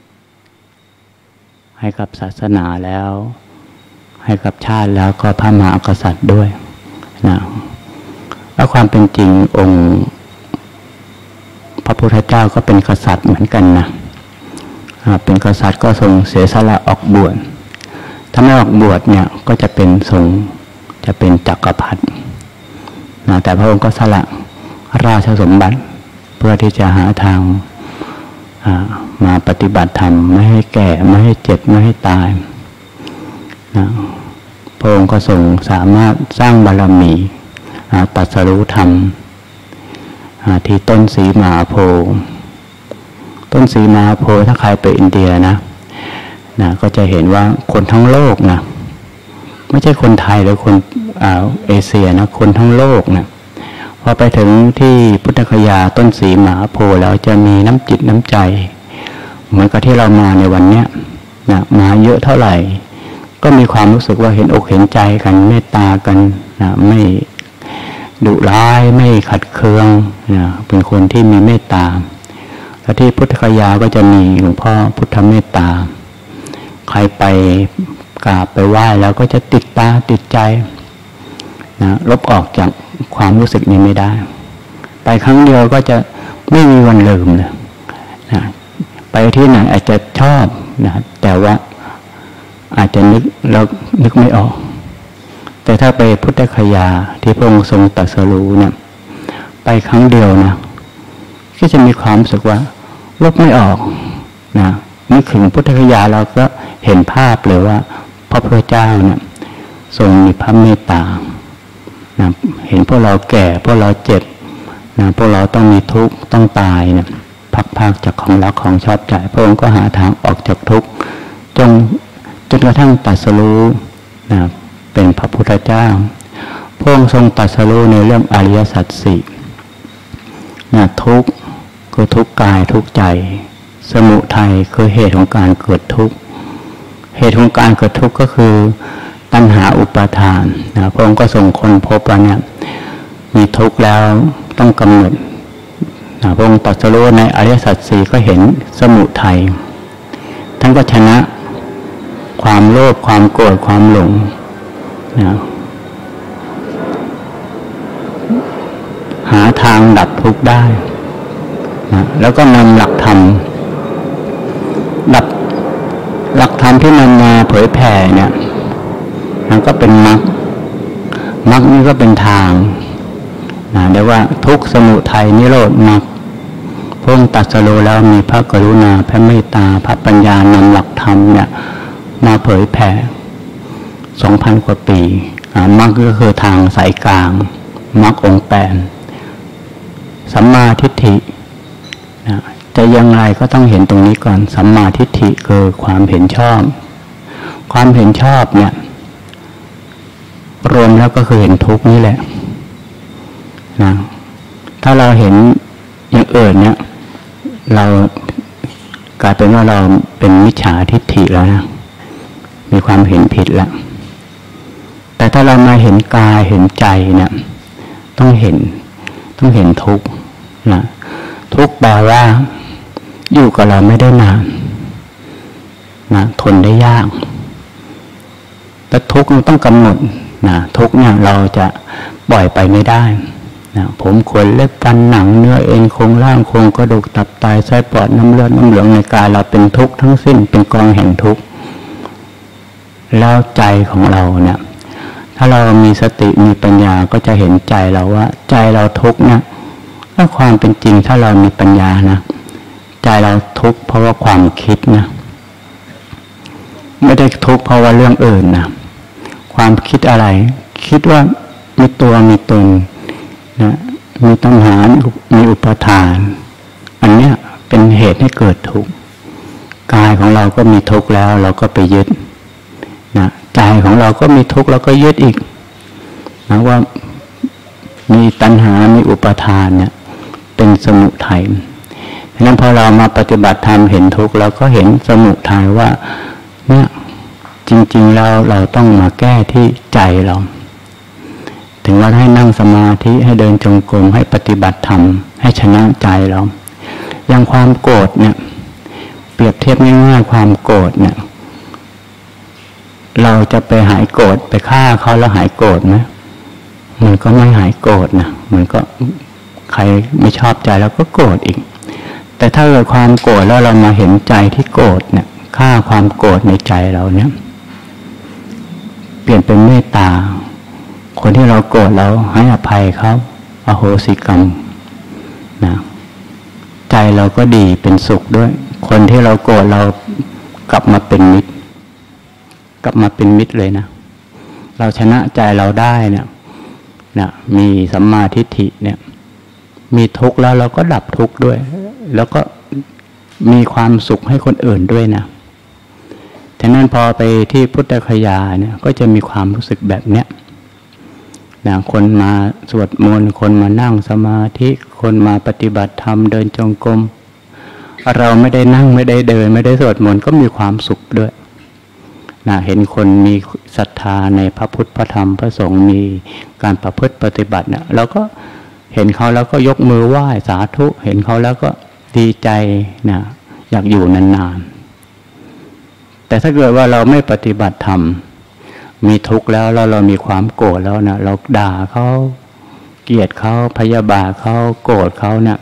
ให้กับศาสนาแล้วให้กับชาติแล้วก็พระมหากษัตริย์ด้วยนะแล้วความเป็นจริงองค์พระพุทธเจ้าก็เป็นกษัตริย์เหมือนกันนะเป็นกษัตริย์ก็ทรงเสียสละออกบวชถ้าไม่ออกบวชเนี่ยก็จะเป็นทรงจะเป็นจักรพรรดินะแต่พระองค์ก็สละราชสมบัติเพื่อที่จะหาทางมาปฏิบัติธรรมไม่ให้แก่ไม่ให้เจ็บไม่ให้ตายนะพระองค์ก็ทรงสามารถสร้างบารมีตรัสรู้ธรรมที่ต้นสีมหาโพธิ์ต้นสีมหาโพธิ์ถ้าใครไปอินเดียนะก็จะเห็นว่าคนทั้งโลกนะไม่ใช่คนไทยหรือคนเอเชียนะคนทั้งโลกนะพอไปถึงที่พุทธคยาต้นสีมหาโพธิ์แล้วจะมีน้ำจิตน้ำใจเหมือนกับที่เรามาในวันนี้นะมาเยอะเท่าไหร่ก็มีความรู้สึกว่าเห็นอกเห็นใจกันเมตตากันนะไม่ดุร้ายไม่ขัดเคืองนะเป็นคนที่มีเมตตาและที่พุทธคยาก็จะมีหลวงพ่อพุทธเมตตาใครไปกราบไปไหว้แล้วก็จะติดตาติดใจนะลบออกจากความรู้สึกนี้ไม่ได้ไปครั้งเดียวก็จะไม่มีวันลืมเลยนะไปที่ไหนอาจจะชอบนะแต่ว่าอาจจะนึกไม่ออกแต่ถ้าไปพุทธคยาที่พระองค์ทรงตรัสรู้เนี่ยไปครั้งเดียวนะก็จะมีความรู้สึกว่าลบไม่ออกนะนึกถึงพุทธคยาเราก็เห็นภาพเลยว่าพระพุทธเจ้าเนี่ยทรงมีพระเมตตานะเห็นพวกเราแก่พวกเราเจ็บนะพวกเราต้องมีทุกข์ต้องตายเนี่ยพักจากของรักของชอบใจพระองค์ก็หาทางออกจากทุกข์จนกระทั่งตรัสรู้นะเป็นพระพุทธเจ้าพระองค์ทรงตรัสรู้ในเรื่องอริยสัจสี่นะทุกข์คือทุกข์กายทุกข์ใจสมุทัยคือเหตุของการเกิดทุกข์เหตุของการเกิดทุกข์ก็คือตัณหาอุปาทานนะพระองค์ก็ทรงค้นพบว่าเนี่ยมีทุกข์แล้วต้องกำหนดนะพระองค์ตรัสรู้ในอริยสัจสี่ก็เห็นสมุทัยท่านก็ชนะความโลภความโกรธความหลงนะหาทางดับทุกข์ได้นะแล้วก็นำหลักธรรมที่นำมาเผยแผ่เนี่ยมันก็เป็นมรรคนี่ก็เป็นทางนะเรียกว่าทุกข์สมุทัยนิโรธมรรคพระองค์ตรัสรู้แล้วมีพระกรุณาพระเมตตาพระปัญญานำหลักธรรมเนี่ยมาเผยแผ่ 2,000 กว่าปีมรรคก็คือทางสายกลางมรรคองค์แปดสัมมาทิฏฐิจะยังไงก็ต้องเห็นตรงนี้ก่อนสัมมาทิฏฐิคือความเห็นชอบความเห็นชอบเนี่ยรวมแล้วก็คือเห็นทุกข์นี่แหละนะถ้าเราเห็นอย่างอื่นเนี่ยเรากลายเป็นว่าเราเป็นมิจฉาทิฏฐิแล้วนะมีความเห็นผิดแล้วแต่ถ้าเรามาเห็นกายเห็นใจเนี่ยต้องเห็นทุกข์นะทุกข์แปลว่าอยู่กับเราไม่ได้นานนะทนได้ยากแต่ทุกข์เราต้องกำหนดนะทุกข์เนี่ยเราจะปล่อยไปไม่ได้นะผมขนเล็บฟันหนังเนื้อเอ็นโครงร่างโครงกระดูกตับไตไส้ปอดน้ำเลือดน้ำเหลืองในกายเราเป็นทุกข์ทั้งสิ้นเป็นกองแห่งทุกข์แล้วใจของเราเนี่ยถ้าเรามีสติมีปัญญาก็จะเห็นใจเราว่าใจเราทุกข์เนี่ยถ้าความเป็นจริงถ้าเรามีปัญญานะใจเราทุกข์เพราะว่าความคิดนะไม่ได้ทุกข์เพราะว่าเรื่องอื่นนะความคิดอะไรคิดว่ามีตัวมีตนนะมีตัณหามีอุปทานอันเนี้ยเป็นเหตุให้เกิดทุกข์กายของเราก็มีทุกข์แล้วเราก็ไปยึดนะใจของเราก็มีทุกข์เราก็ยึดอีกนะว่ามีตัณหามีอุปทานเนี่ยเป็นสมุทัยฉะนั้นพอเรามาปฏิบัติธรรมเห็นทุกข์เราก็เห็นสมุทัยว่าเนี่ยจริงๆแล้วเราต้องมาแก้ที่ใจเราถึงว่าให้นั่งสมาธิให้เดินจงกรมให้ปฏิบัติธรรมให้ชนะใจเราอย่างความโกรธเนี่ยเปรียบเทียบง่ายๆความโกรธเนี่ยเราจะไปหายโกรธไปฆ่าเขาแล้วหายโกรธไหมมันก็ไม่หายโกรธนะมันก็ใครไม่ชอบใจแล้วก็โกรธอีกแต่ถ้าเกิดความโกรธแล้วเรามาเห็นใจที่โกรธเนี่ยฆ่าความโกรธในใจเราเนี่ยเปลี่ยนเป็นเมตตาคนที่เราโกรธเราให้อภัยเขาอโหสิกรรมนะใจเราก็ดีเป็นสุขด้วยคนที่เราโกรธเรากลับมาเป็นมิตรเลยนะเราชนะใจเราได้เนี่ยนะมีสัมมาทิฏฐิเนี่ยมีทุกข์แล้วเราก็ดับทุกข์ด้วยแล้วก็มีความสุขให้คนอื่นด้วยนะฉะนั้นพอไปที่พุทธคยาเนี่ยก็จะมีความรู้สึกแบบเนี้ยนะคนมาสวดมนต์คนมานั่งสมาธิคนมาปฏิบัติธรรมเดินจงกรมเราไม่ได้นั่งไม่ได้เดินไม่ได้สวดมนต์ก็มีความสุขด้วยนะเห็นคนมีศรัทธาในพระพุทธพระธรรมพระสงฆ์มีการประพฤติปฏิบัติเนี่ยเราก็เห็นเขาแล้วก็ยกมือไหว้สาธุเห็นเขาแล้วก็ดีใจนะอยากอยู่นานๆแต่ถ้าเกิดว่าเราไม่ปฏิบัติธรรมมีทุกข์แล้วเรามีความโกรธแล้วนะเราด่าเขาเกลียดเขาพยาบาทเขาโกรธเขาเนี่ย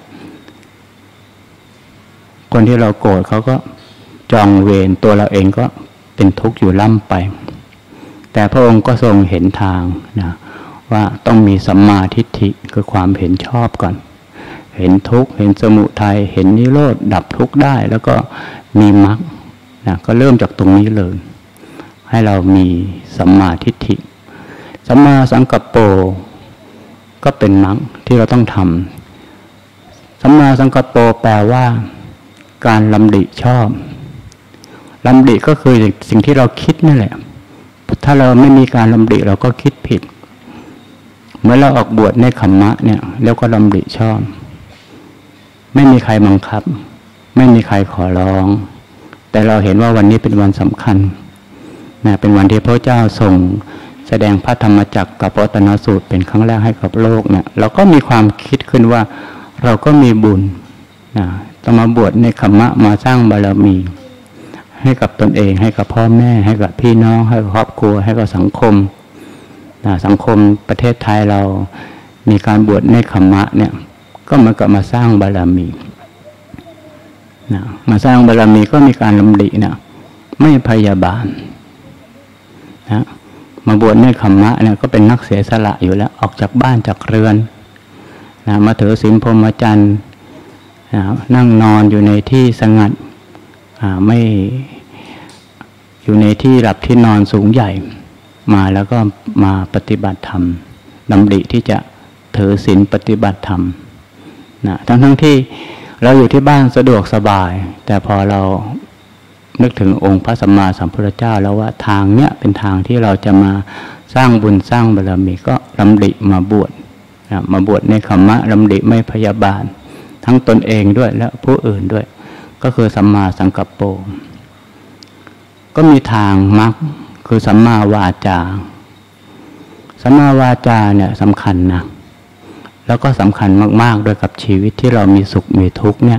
คนที่เราโกรธเขาก็จองเวรตัวเราเองก็เป็นทุกข์อยู่ล่ำไปแต่พระองค์ก็ทรงเห็นทางนะว่าต้องมีสัมมาทิฏฐิคือความเห็นชอบก่อนเห็นทุกข์เห็นสมุทัยเห็นนิโรธดับทุกข์ได้แล้วก็มีมรรคนะก็เริ่มจากตรงนี้เลยให้เรามีสัมมาทิฏฐิสัมมาสังกัปโปก็เป็นมรรคที่เราต้องทำสัมมาสังกัปโปแปลว่าการลำดิชอบลำดิก็คือสิ่งที่เราคิดนั่นแหละถ้าเราไม่มีการลำดิเราก็คิดผิดเมื่อเราออกบวชในขัมมะเนี่ยแล้วก็ลำดิชอบไม่มีใครบังคับไม่มีใครขอร้องแต่เราเห็นว่าวันนี้เป็นวันสำคัญนะเป็นวันที่พระเจ้าส่งแสดงพระธรรมจักรกับปวัตตนสูตรเป็นครั้งแรกให้กับโลกเนี่ยเราก็มีความคิดขึ้นว่าเราก็มีบุญนะต้องมาบวชในขัมมะมาสร้างบารมีให้กับตนเองให้กับพ่อแม่ให้กับพี่น้องให้กับครอบครัวให้กับสังคมนะสังคมประเทศไทยเรามีการบวชในขัมมะเนี่ยก็เหมือนกับมาสร้างบารมีนะมาสร้างบารมีก็มีการลำดินะไม่พยาบาทนะมาบวชในขัมมะเนี่ยก็เป็นนักเสียสละอยู่แล้วออกจากบ้านจากเรือนนะมาถือศีลพรหมจรรย์นั่งนอนอยู่ในที่สงัดไม่อยู่ในที่หลับที่นอนสูงใหญ่มาแล้วก็มาปฏิบัติธรรมดำริที่จะถือศีลปฏิบัติธรรมนะทั้งที่เราอยู่ที่บ้านสะดวกสบายแต่พอเรานึกถึงองค์พระสัมมาสัมพุทธเจ้าแล้วว่าทางเนี้ยเป็นทางที่เราจะมาสร้างบุญสร้างบารมีก็ดำริมาบวชนะมาบวชในคัมมะดำริไม่พยาบาททั้งตนเองด้วยและผู้อื่นด้วยก็คือสัมมาสังกัปโปก็มีทางมรรคคือสัมมาวาจาสัมมาวาจาเนี่ยสำคัญนะแล้วก็สำคัญมากๆด้วยกับชีวิตที่เรามีสุขมีทุกข์เนี่ย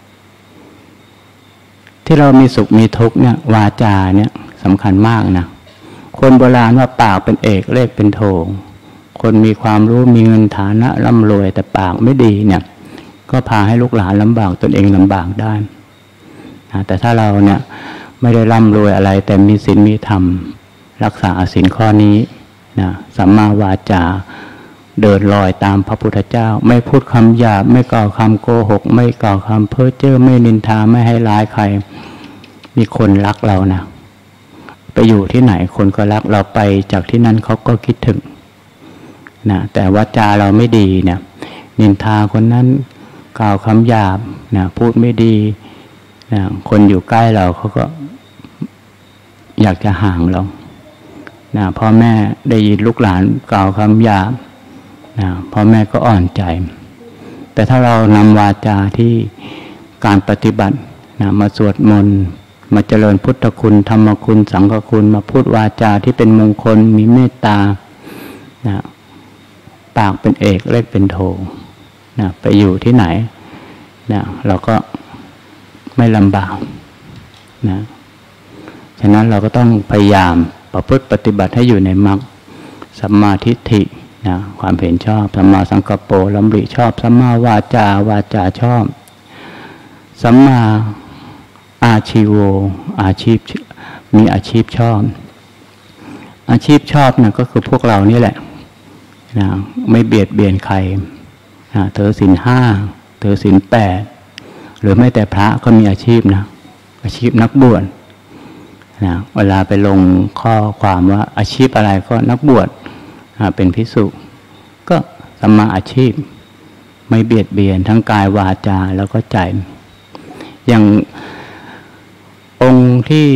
ที่เรามีสุขมีทุกข์เนี่ยวาจาเนี่ยสำคัญมากนะคนโบราณว่าปากเป็นเอกเลขเป็นโทคนมีความรู้มีเงินฐานะร่ำรวยแต่ปากไม่ดีเนี่ยก็พาให้ลูกหลานลำบากตนเองลำบากได้นะแต่ถ้าเราเนี่ยไม่ได้ร่ำรวยอะไรแต่มีศีลมีธรรมรักษาศีลข้อนี้นะสัมมาวาจาเดินลอยตามพระพุทธเจ้าไม่พูดคำหยาบไม่กล่าวคำโกหกไม่กล่าวคำเพ้อเจ้อไม่นินทาไม่ให้ร้ายใครมีคนรักเรานะไปอยู่ที่ไหนคนก็รักเราไปจากที่นั่นเขาก็คิดถึงนะแต่วาจาเราไม่ดีเนี่ยนินทาคนนั้นกล่าวคำหยาบนะพูดไม่ดีนะคนอยู่ใกล้เราเขาก็อยากจะห่างเรานะพ่อแม่ได้ยินลูกหลานกล่าวคำหยาบนะพ่อแม่ก็อ่อนใจแต่ถ้าเรานำวาจาที่การปฏิบัตินะมาสวดมนต์มาเจริญพุทธคุณธรรมคุณสังฆคุณมาพูดวาจาที่เป็นมงคลมีเมตตานะปากเป็นเอกเลขเป็นโทนะไปอยู่ที่ไหนนะเราก็ไม่ลำบากนะฉะนั้นเราก็ต้องพยายามประพฤติปฏิบัติให้อยู่ในมรรคสัมมาทิฏฐินะความเห็นชอบสัมมาสังกัปโปดำริชอบสัมมาวาจาวาจาชอบสัมมาอาชีโวอาชีพมีอาชีพชอบอาชีพชอบนะก็คือพวกเรานี่แหละนะไม่เบียดเบียนใครนะถือศีลห้าถือศีลแปดหรือไม่แต่พระก็มีอาชีพนะอาชีพนักบวชนะเวลาไปลงข้อความว่าอาชีพอะไรก็นักบวชเป็นภิกษุก็สัมมาอาชีพไม่เบียดเบียนทั้งกายวาจาแล้วก็ใจอย่างองค์ที่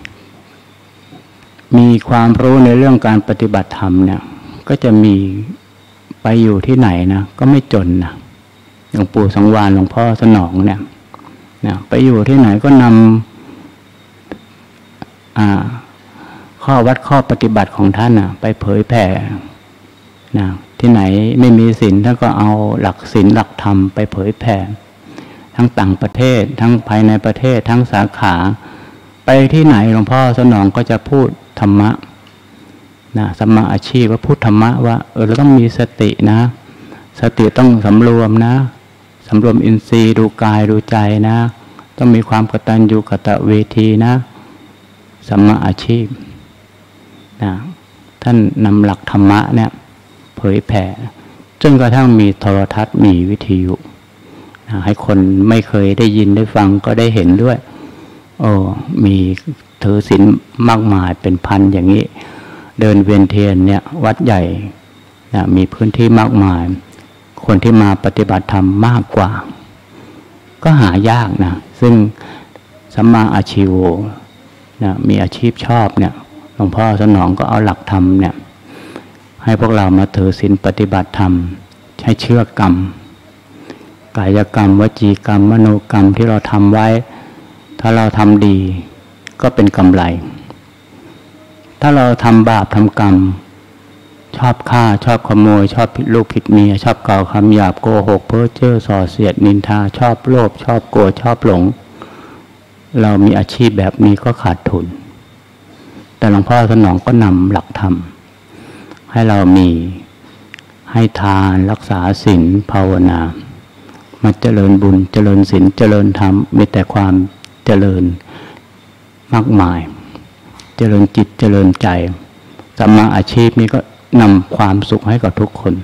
มีความรู้ในเรื่องการปฏิบัติธรรมเนี่ยก็จะมีไปอยู่ที่ไหนนะก็ไม่จนนะหลวงปู่สังวาลหลวงพ่อสนองเนี่ยไปอยู่ที่ไหนก็นำข้อวัดข้อปฏิบัติของท่านไปเผยแผ่ที่ไหนไม่มีศีลท่านก็เอาหลักศีลหลักธรรมไปเผยแผ่ทั้งต่างประเทศทั้งภายในประเทศทั้งสาขาไปที่ไหนหลวงพ่อสนองก็จะพูดธรรมะสัมมาอาชีพว่าพูดธรรมะว่าเราต้องมีสตินะสติต้องสำรวมนะสำรวมอินทรีย์ดูกายดูใจนะต้องมีความกตัญญูกตเวทีนะสัมมาอาชีพท่านนำหลักธรรมะเนี่ยเผยแผ่จนกระทั่งมีโทรทัศน์มีวิทยุให้คนไม่เคยได้ยินได้ฟังก็ได้เห็นด้วยมีถือศีลมากมายเป็นพันอย่างนี้เดินเวียนเทียนเนี่ยวัดใหญ่มีพื้นที่มากมายคนที่มาปฏิบัติธรรมมากกว่าก็หายากนะซึ่งสัมมาอาชีโวมีอาชีพชอบเนี่ยหลวงพ่อสนองก็เอาหลักธรรมเนี่ยให้พวกเรามาถือศีลปฏิบัติธรรมใช้เชื่อกรรมกายกรรมวจีกรรมมโนกรรมที่เราทำไว้ถ้าเราทำดีก็เป็นกำไรถ้าเราทำบาปทำกรรมชอบฆ่าชอบขโมยชอบผิดลูกผิดเมียชอบกล่าวคำหยาบโกหกเพ้อเจ้อส่อเสียดนินทาชอบโลภชอบโกรธชอบหลงเรามีอาชีพแบบนี้ก็ขาดทุนแต่หลวงพ่อสนองก็นำหลักธรรมให้เรามีให้ทานรักษาศีลภาวนามาเจริญบุญเจริญศีลเจริญธรรมมีแต่ความเจริญมากมายเจริญจิตเจริญใจสัมมาอาชีพนี้ก็นำความสุขให้กับทุกคน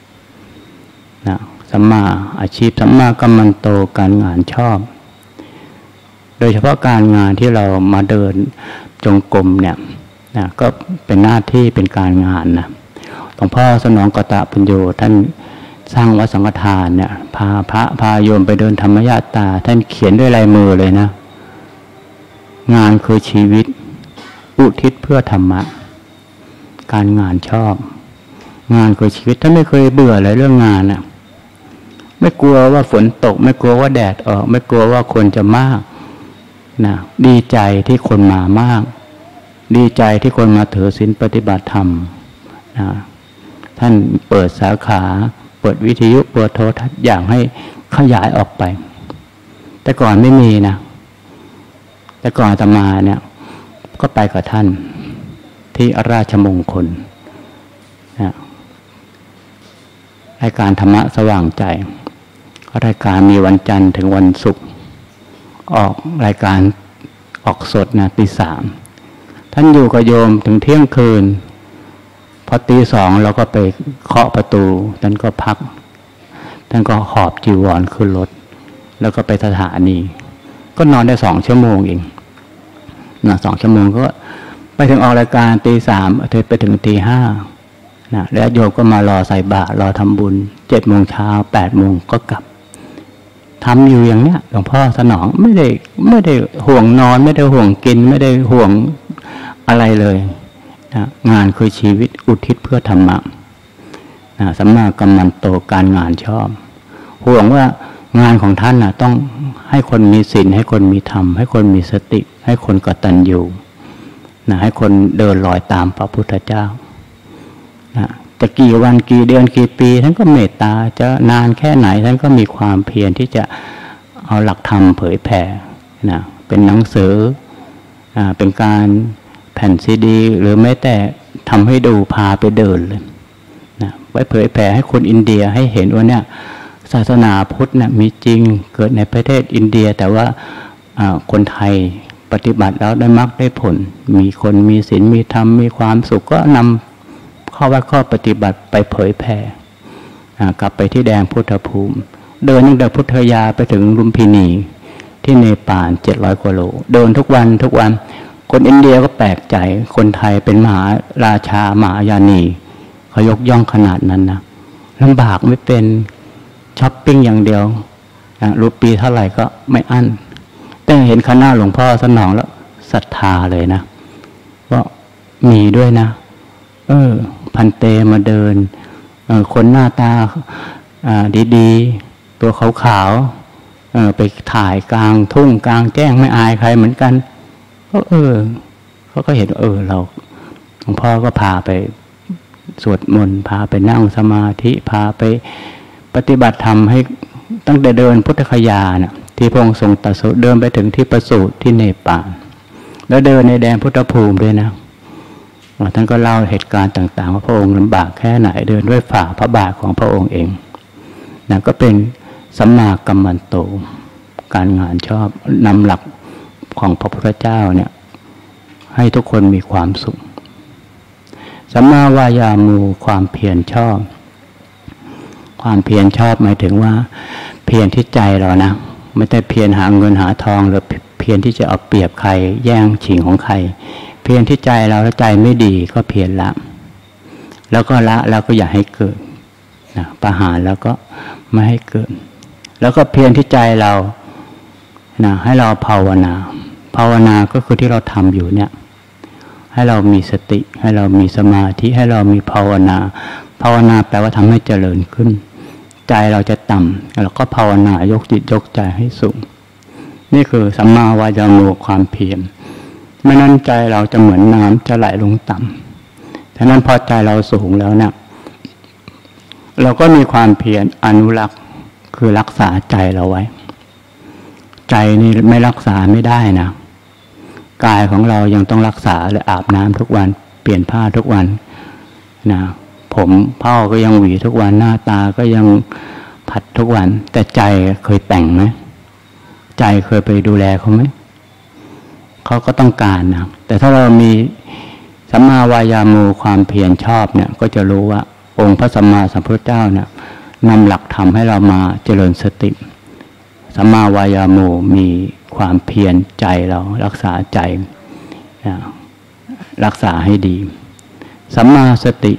สัมมาอาชีพสัมมากัมมันโตการงานชอบโดยเฉพาะการงานที่เรามาเดินจงกรมเนี่ยนะก็เป็นหน้าที่เป็นการงานนะหลวงพ่อสนองกตปัญโยท่านสร้างวัดสังฆทานเนี่ยพาพระพาโยมไปเดินธรรมญาตราท่านเขียนด้วยลายมือเลยนะงานคือชีวิตอุทิศเพื่อธรรมะการงานชอบงานคือชีวิตท่านไม่เคยเบื่อเลยเรื่องงานน่ะไม่กลัวว่าฝนตกไม่กลัวว่าแดดออกไม่กลัวว่าคนจะมากนะดีใจที่คนมามากดีใจที่คนมาถือศีลปฏิบัติธรรมนะท่านเปิดสาขาเปิดวิทยุเปิดโทรทัศน์อย่างให้ขยายออกไปแต่ก่อนไม่มีนะแต่ก่อนอาตมาเนี่ยก็ไปกับท่านที่ราชมงคลนะรายการธรรมะสว่างใจรายการมีวันจันทร์ถึงวันศุกร์ออกรายการออกสดนะตี 3ท่านอยู่กับโยมถึงเที่ยงคืนพอตี 2เราก็ไปเคาะประตูท่านก็พักท่านก็หอบจีวรขึ้นรถแล้วก็ไปสถานีก็นอนได้2 ชั่วโมงเองนะ2 ชั่วโมงก็ไปถึงออกรายการตี 3เธอไปถึงตี 5นะแล้วโยมก็มารอใส่บาตรรอทำบุญ7 โมงเช้า8 โมงก็กลับทำอยู่อย่างเนี้ยหลวงพ่อสนองไม่ได้ห่วงนอนไม่ได้ห่วงกินไม่ได้ห่วงอะไรเลยนะงานคือชีวิตอุทิศเพื่อธรรมะนะสัมมากัมมันโตการงานชอบห่วงว่างานของท่านนะต้องให้คนมีศีลให้คนมีธรรมให้คนมีสติให้คนกตัญญูนะให้คนเดินรอยตามพระพุทธเจ้านะจะกี่วันกี่เดือนกี่ปีท่านก็เมตตาจะนานแค่ไหนท่านก็มีความเพียรที่จะเอาหลักธรรมเผยแผ่นะเป็นหนังสือเป็นการแผ่นซีดีหรือแม้แต่ทำให้ดูพาไปเดินเลยนะไว้เผยแผ่ให้คนอินเดียให้เห็นว่าเนี่ยศาสนาพุทธนะมีจริงเกิดในประเทศอินเดียแต่ว่าคนไทยปฏิบัติแล้วได้มรรคได้ผลมีคนมีศีลมีธรรมมีความสุขก็นำข้อว่าข้อปฏิบัติไปเผยแผ่กลับไปที่แดงพุทธภูมิเดินตั้งแต่พุทธยาไปถึงลุมพินีที่เนปาล700 กว่าโลเดินทุกวันคนอินเดียก็แปลกใจคนไทยเป็นมหาราชามหายานีเขายกย่องขนาดนั้นนะลำบากไม่เป็นช้อปปิ้งอย่างเดียวรูปีเท่าไหร่ก็ไม่อั้นแต่เห็นคณะหลวงพ่อสนองแล้วศรัทธาเลยนะว่ามีด้วยนะพันเตมาเดินคนหน้าตาดีๆตัวขาวๆไปถ่ายกลางทุ่งกลางแจ้งไม่อายใครเหมือนกันก็เขาก็เห็นเราหลวงพ่อก็พาไปสวดมนต์พาไปนั่งสมาธิพาไปปฏิบัติธรรมให้ตั้งแต่เดินพุทธคยาน่ะที่พระองค์ทรงตรัสเดินไปถึงที่ประสูติที่เนปาลแล้วเดินในแดนพุทธภูมิด้วยนะท่านก็เล่าเหตุการณ์ต่างๆว่าพระองค์ลำบากแค่ไหนเดินด้วยฝ่าพระบาทของพระองค์เองนะก็เป็นสัมมากัมมันโตการงานชอบนำหลักของพระพุทธเจ้าเนี่ยให้ทุกคนมีความสุขสัมมาวายามูความเพียรชอบความเพียรชอบหมายถึงว่าเพียรที่ใจเรานะไม่ได้เพียรหาเงินหาทองหรือเพียรที่จะเอาเปรียบใครแย่งชิงของใครเพียรที่ใจเราแล้วใจไม่ดีก็เพียรละแล้วก็ละแล้วก็อย่าให้เกิดนะประหารแล้วก็ไม่ให้เกิดแล้วก็เพียรที่ใจเรานะให้เราภาวนาก็คือที่เราทำอยู่เนี่ยให้เรามีสติให้เรามีสมาธิให้เรามีภาวนาแปลว่าทำให้เจริญขึ้นใจเราจะต่ำเราก็ภาวนายกจิตยกใจให้สูงนี่คือสัมมาวายาโมความเพียรไม่นั้นใจเราจะเหมือนน้ำจะไหลลงต่ำฉะนั้นพอใจเราสูงแล้วเนี่ยเราก็มีความเพียรอนุรักษ์คือรักษาใจเราไว้ใจนี่ไม่รักษาไม่ได้นะกายของเรายังต้องรักษาและอาบน้ำทุกวันเปลี่ยนผ้าทุกวันนะผมเผ้าก็ยังหวีทุกวันหน้าตาก็ยังผัดทุกวันแต่ใจเคยแต่งไหมใจเคยไปดูแลเขาไหมเขาก็ต้องการนะแต่ถ้าเรามีสัมมาวายามูความเพียรชอบเนี่ยก็จะรู้ว่าองค์พระสัมมาสัมพุทธเจ้าเนี่ยนำหลักธรรมให้เรามาเจริญสติสัมมาวายามูมีความเพียรใจเรารักษาใจรักษาให้ดีสัมมาสติ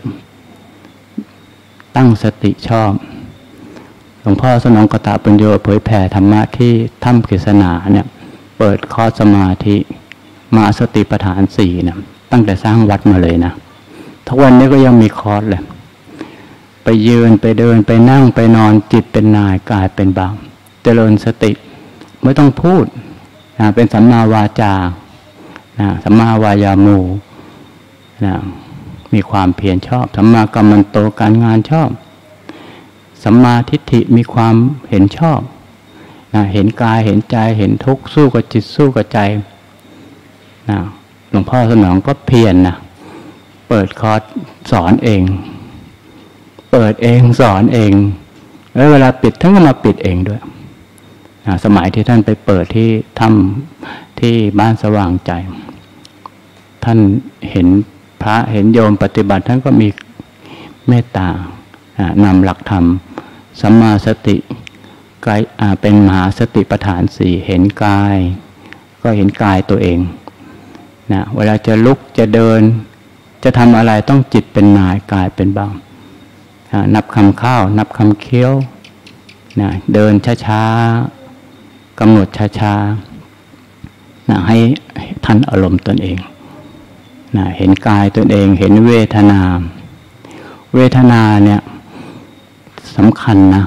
ตั้งสติชอบหลวงพ่อสนองกตปัญโยเผยแผ่ธรรมะที่ถ้ำกฤษณาเนี่ยเปิดคอร์สสมาธิมาสติปัฏฐาน4นะตั้งแต่สร้างวัดมาเลยนะทุกวันนี้ก็ยังมีคอร์สเลยไปยืนไปเดินไปนั่งไปนอนจิตเป็นนายกายเป็นบ่าวเจริญสติไม่ต้องพูดนะเป็นสัมมาวาจานะสัมมาวายามูนะมีความเพียรชอบสัมมากัมมันโตการงานชอบสัมมาทิฏฐิมีความเห็นชอบนะเห็นกายเห็นใจเห็นทุกข์สู้กับจิตสู้กับใจนะหลวงพ่อสนองก็เพียรนะเปิดคอร์สสอนเองเปิดเองสอนเองแล้วเวลาปิดท่านก็มาปิดเองด้วยนะสมัยที่ท่านไปเปิดที่ถ้ำที่บ้านสว่างใจท่านเห็นพระเห็นโยมปฏิบัติท่านก็มีเมตตานำหลักธรรมสัมมาสติกายเป็นมหาสติปัฏฐาน4เห็นกายก็เห็นกายตัวเองนะเวลาจะลุกจะเดินจะทำอะไรต้องจิตเป็นนายกายเป็นบ่าวนับคำเข้านับคำเคี้ยวนะเดินช้าๆกำหนดช้าๆนะให้ทันอารมณ์ตนเองนะเห็นกายตนเองเห็นเวทนาเวทนาเนี่ยสำคัญนะ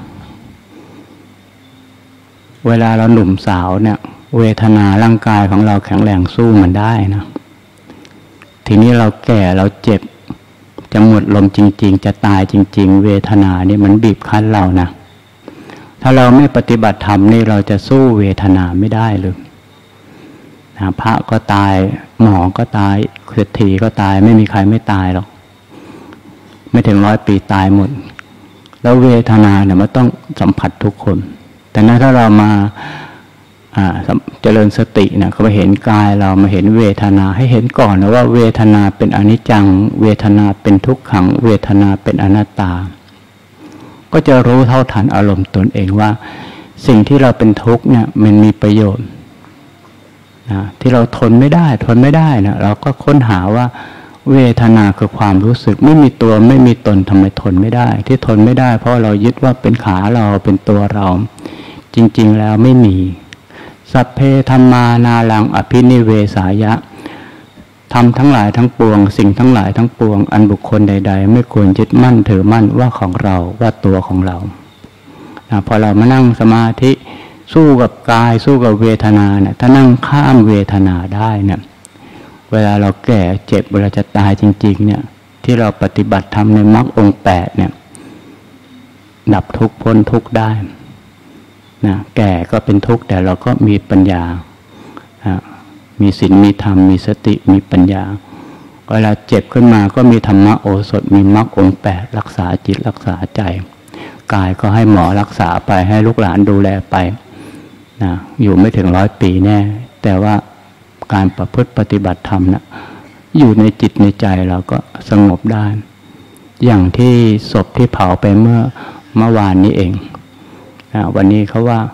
เวลาเราหนุ่มสาวเนี่ยเวทนาร่างกายของเราแข็งแรงสู้มันได้นะทีนี้เราแก่เราเจ็บจะหมดลมจริงๆจะตายจริงๆเวทนานี่มันบีบคั้นเรานะถ้าเราไม่ปฏิบัติธรรมนี่เราจะสู้เวทนาไม่ได้เลยนะพระก็ตายหมอก็ตายเศรษฐีก็ตายไม่มีใครไม่ตายหรอกไม่ถึง100 ปีตายหมดแล้วเวทนาเนี่ยมันต้องสัมผัสทุกคนแต่ถ้าเรามาเจริญสติเนี่ยเขาไปเห็นกายเรามาเห็นเวทนาให้เห็นก่อนนะว่าเวทนาเป็นอนิจจังเวทนาเป็นทุกขังเวทนาเป็นอนัตตาก็จะรู้เท่าทันอารมณ์ตนเองว่าสิ่งที่เราเป็นทุกข์เนี่ยมันมีประโยชน์นะที่เราทนไม่ได้นะเราก็ค้นหาว่าเวทนาคือความรู้สึกไม่มีตัวไม่มีตนทำไมทนไม่ได้ที่ทนไม่ได้เพราะเรายึดว่าเป็นขาเราเป็นตัวเราจริงๆแล้วไม่มีสัพเพธัมมานาลังอภินิเวสายะทำทั้งหลายทั้งปวงสิ่งทั้งหลายทั้งปวงอันบุคคลใดๆไม่ควรยึดมั่นถือมั่นว่าของเราว่าตัวของเราพอเรามานั่งสมาธิสู้กับกายสู้กับเวทนาเนี่ยถ้านั่งข้ามเวทนาได้เนี่ยเวลาเราแก่เจ็บเวลาจะตายจริงๆเนี่ยที่เราปฏิบัติธรรมในมรรคองค์8เนี่ยดับทุกข์พ้นทุกข์ได้นะแก่ก็เป็นทุกข์แต่เราก็มีปัญญามีศีลมีธรรมมีสติมีปัญญาเวลาเจ็บขึ้นมาก็มีธรรมะโอสถมีมรรคองค์8รักษาจิตรักษาใจกายก็ให้หมอรักษาไปให้ลูกหลานดูแลไปนะอยู่ไม่ถึง100 ปีแน่แต่ว่าการประพฤติปฏิบัติธรรมนะอยู่ในจิตในใจเราก็สงบได้อย่างที่ศพที่เผาไปเมื่อวานนี้เองวันนี้เขาว่า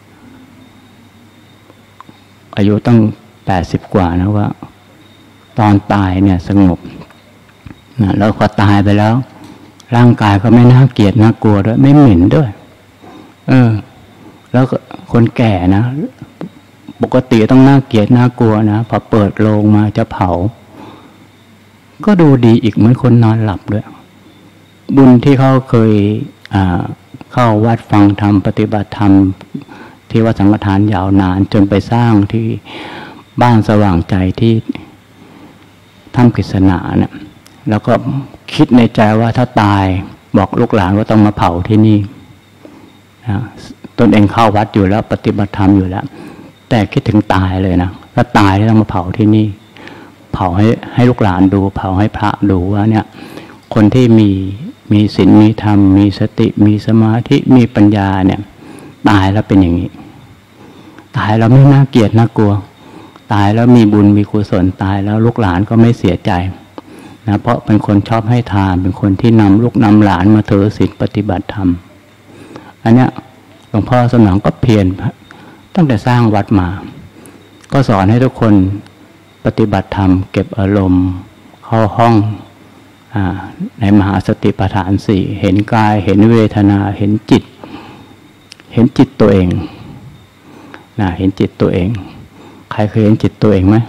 อายุตั้ง80 กว่านะว่าตอนตายเนี่ยสงบนะแล้วพอตายไปแล้วร่างกายก็ไม่น่าเกลียดน่ากลัวด้วยไม่เหม็นด้วยแล้วคนแก่นะปกติต้องน่าเกลียดน่ากลัวนะพอเปิดโลงมาจะเผาก็ดูดีอีกเหมือนคนนอนหลับด้วยบุญที่เขาเคยเข้าวัดฟังธรรมปฏิบัติธรรมที่วัดสังฆทานยาวนานจนไปสร้างที่บ้านสว่างใจที่ถ้ำกฤษณาเนี่ยแล้วก็คิดในใจว่าถ้าตายบอกลูกหลานว่าต้องมาเผาที่นี่นะตนเองเข้าวัดอยู่แล้วปฏิบัติธรรมอยู่แล้วแต่คิดถึงตายเลยนะถ้าตายต้องมาเผาที่นี่เผาให้ลูกหลานดูเผาให้พระดูว่าเนี่ยคนที่มีศีลมีธรรมมีสติมีสมาธิมีปัญญาเนี่ยตายแล้วเป็นอย่างนี้ตายแล้วไม่น่าเกลียดน่ากลัวตายแล้วมีบุญมีกุศลตายแล้วลูกหลานก็ไม่เสียใจนะเพราะเป็นคนชอบให้ทานเป็นคนที่นำลูกนำหลานมาถือศีลปฏิบัติธรรมอันเนี้ยหลวงพ่อสนองก็เพียรตั้งแต่สร้างวัดมาก็สอนให้ทุกคนปฏิบัติธรรมเก็บอารมณ์เข้าห้องในมหาสติปัฏฐานสี่เห็นกายเห็นเวทนาเห็นจิตตัวเองเห็นจิตตัวเองใครเคยเห็นจิตตัวเองไหม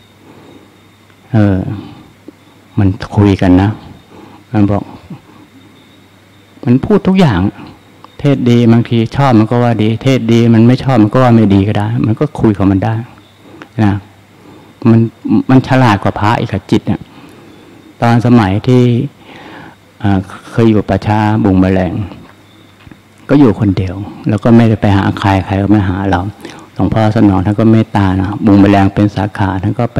มันคุยกันนะมันบอกมันพูดทุกอย่างเทศดีบางทีชอบมันก็ว่าดีเทศดีมันไม่ชอบมันก็ว่าไม่ดีก็ได้มันก็คุยของมันได้นะมันฉลาดกว่าพระอีกจิตเนี่ยตอนสมัยที่เคยอยู่ประชาบุงแมลงก็อยู่คนเดียวแล้วก็ไม่ได้ไปหาใครก็ไม่หาเราหลวงพ่อสนองท่านก็เมตตานะบุงแมลงเป็นสาขาท่านก็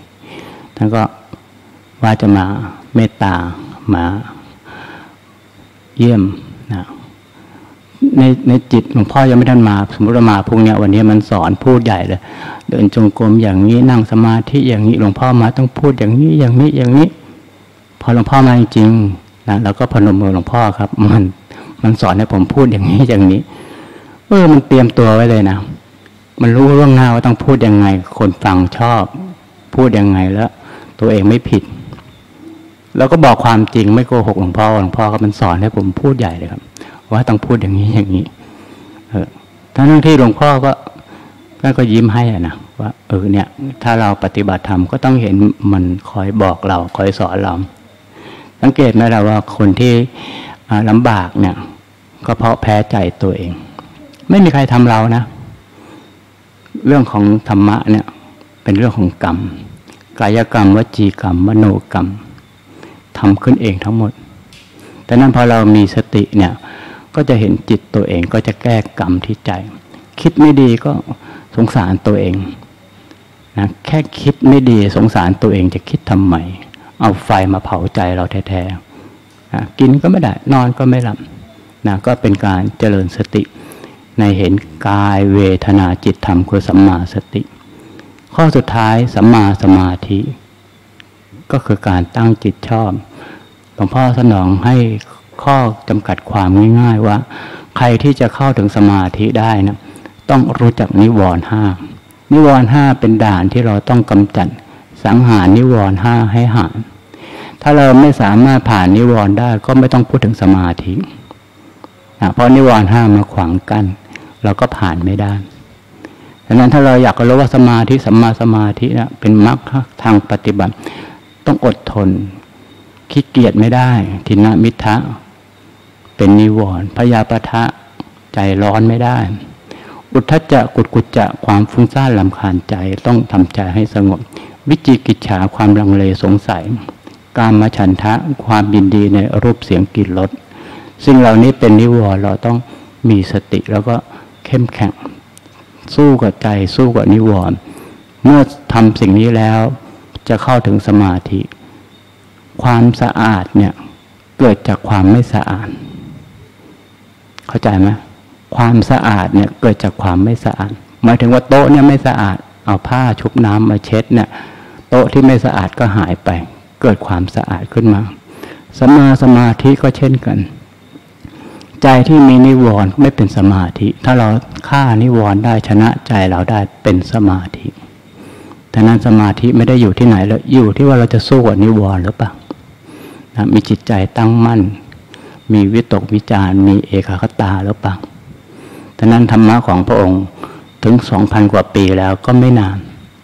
ว่าจะมาเมตตามาเยี่ยมนะในจิตหลวงพ่อยังไม่ทันมาสมมติว่ามาพรุ่งนี้วันนี้มันสอนพูดใหญ่เลยเดินจงกรมอย่างนี้นั่งสมาธิอย่างนี้หลวงพ่อมาต้องพูดอย่างนี้อย่างนี้พอหลวงพ่อมาจริงๆนะเราก็พนมมือหลวงพ่อครับมันสอนให้ผมพูดอย่างนี้อย่างนี้มันเตรียมตัวไว้เลยนะมันรู้ล่วงหน้าว่าต้องพูดยังไงคนฟังชอบพูดยังไงแล้วตัวเองไม่ผิดแล้วก็บอกความจริงไม่โกหกหลวงพ่อก็มันสอนให้ผมพูดใหญ่เลยครับว่าต้องพูดอย่างนี้อย่างนี้ทั้งที่หลวงพ่อก็ยิ้มให้นะว่าเนี่ยถ้าเราปฏิบัติธรรมก็ต้องเห็นมันคอยบอกเราคอยสอนเราสังเกตไหมล่ะว่าคนที่ลำบากเนี่ยก็เพราะแพ้ใจตัวเองไม่มีใครทำเรานะเรื่องของธรรมะเนี่ยเป็นเรื่องของกรรมกายกรรมวจีกรรมมโนกรรมทำขึ้นเองทั้งหมดแต่นั้นพอเรามีสติเนี่ยก็จะเห็นจิตตัวเองก็จะแก้กรรมที่ใจคิดไม่ดีก็สงสารตัวเองนะแค่คิดไม่ดีสงสารตัวเองจะคิดทำไมเอาไฟมาเผาใจเราแท้ๆนะกินก็ไม่ได้นอนก็ไม่หลับนะก็เป็นการเจริญสติในเห็นกายเวทนาจิตธรรมคือสัมมาสติข้อสุดท้ายสัมมาสมาธิก็คือการตั้งจิตชอบหลวงพ่อสนองให้ข้อจำกัดความง่ายๆว่าใครที่จะเข้าถึงสมาธิได้นะต้องรู้จักนิวรณ์ห้านิวรณ์ห้าเป็นด่านที่เราต้องกำจัดสังหารนิวรณ์ห้าให้หายถ้าเราไม่สามารถผ่านนิวรณ์ได้ก็ไม่ต้องพูดถึงสมาธิเพราะนิวรณ์ห้ามาขวางกั้นเราก็ผ่านไม่ได้ดังนั้นถ้าเราอยากรู้ว่าสมาธิสัมมาสมาธินะเป็นมรรคทางปฏิบัติต้องอดทนขี้เกียจไม่ได้ทิฏฐิมิทธะเป็นนิวรณ์พยาปะทะใจร้อนไม่ได้อุทธัจจะกุจจะความฟุ้งซ่านรำคาญใจต้องทำใจให้สงบวิจิกิจฉาความลังเลสงสัยกามฉันทะความยินดีในรูปเสียงกลิ่นรสซึ่งเหล่านี้เป็นนิวรณ์เราต้องมีสติแล้วก็เข้มแข็งสู้กับใจสู้กับนิวรณ์เมื่อทำสิ่งนี้แล้วจะเข้าถึงสมาธิความสะอาดเนี่ยเกิดจากความไม่สะอาดเข้าใจไหมความสะอาดเนี่ยเกิดจากความไม่สะอาดหมายถึงว่าโต๊ะเนี่ยไม่สะอาดเอาผ้าชุบน้ำมาเช็ดเนี่ยโต๊ะที่ไม่สะอาดก็หายไปเกิดความสะอาดขึ้นมาสัมมาสมาธิก็เช่นกันใจที่มีนิวรณ์ไม่เป็นสมาธิถ้าเราฆ่านิวรณ์ได้ชนะใจเราได้เป็นสมาธิแต่นั้นสมาธิไม่ได้อยู่ที่ไหนแล้วอยู่ที่ว่าเราจะสู้กับนิวรณ์หรือเปล่านะมีจิตใจตั้งมั่นมีวิตกวิจารมีเอกคตาหรือเปล่าแต่นั้นธรรมะของพระองค์ถึง 2,000 กว่าปีแล้วก็ไม่นาน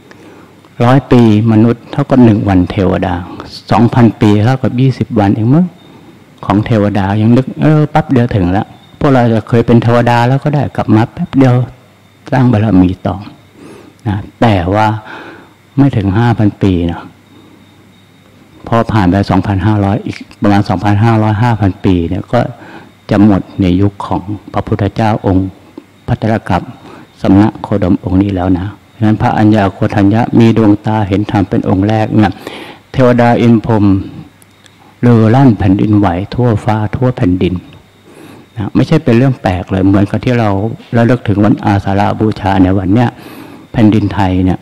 100 ปีมนุษย์เท่ากับ1 วันเทวดา 2,000 ปีเท่ากับ20 วันเองมั้งของเทวดายังนึกปั๊บเดียวถึงแล้วพวกเราจะเคยเป็นเทวดาแล้วก็ได้กลับมาแป๊บเดียวสร้างบารมีต่อนะแต่ว่าไม่ถึง 5,000 ปีนะพอผ่านไป 2,500 อีกประมาณ 2,500-5,000 ปีเนี่ยก็จะหมดในยุคของพระพุทธเจ้าองค์ภัตตรกัปปสมณโคดมองค์นี้แล้วนะฉะนั้นพระอัญญาโคทัญญะมีดวงตาเห็นธรรมเป็นองค์แรกเนี่ยเทวดาอินพรหมเรือลั่นแผ่นดินไหวทั่วฟ้าทั่วแผ่นดินนะไม่ใช่เป็นเรื่องแปลกเลยเหมือนกับที่เราระลึกถึงวันอาสาฬหบูชาในวันเนี้ยแผ่นดินไทยเนี่ย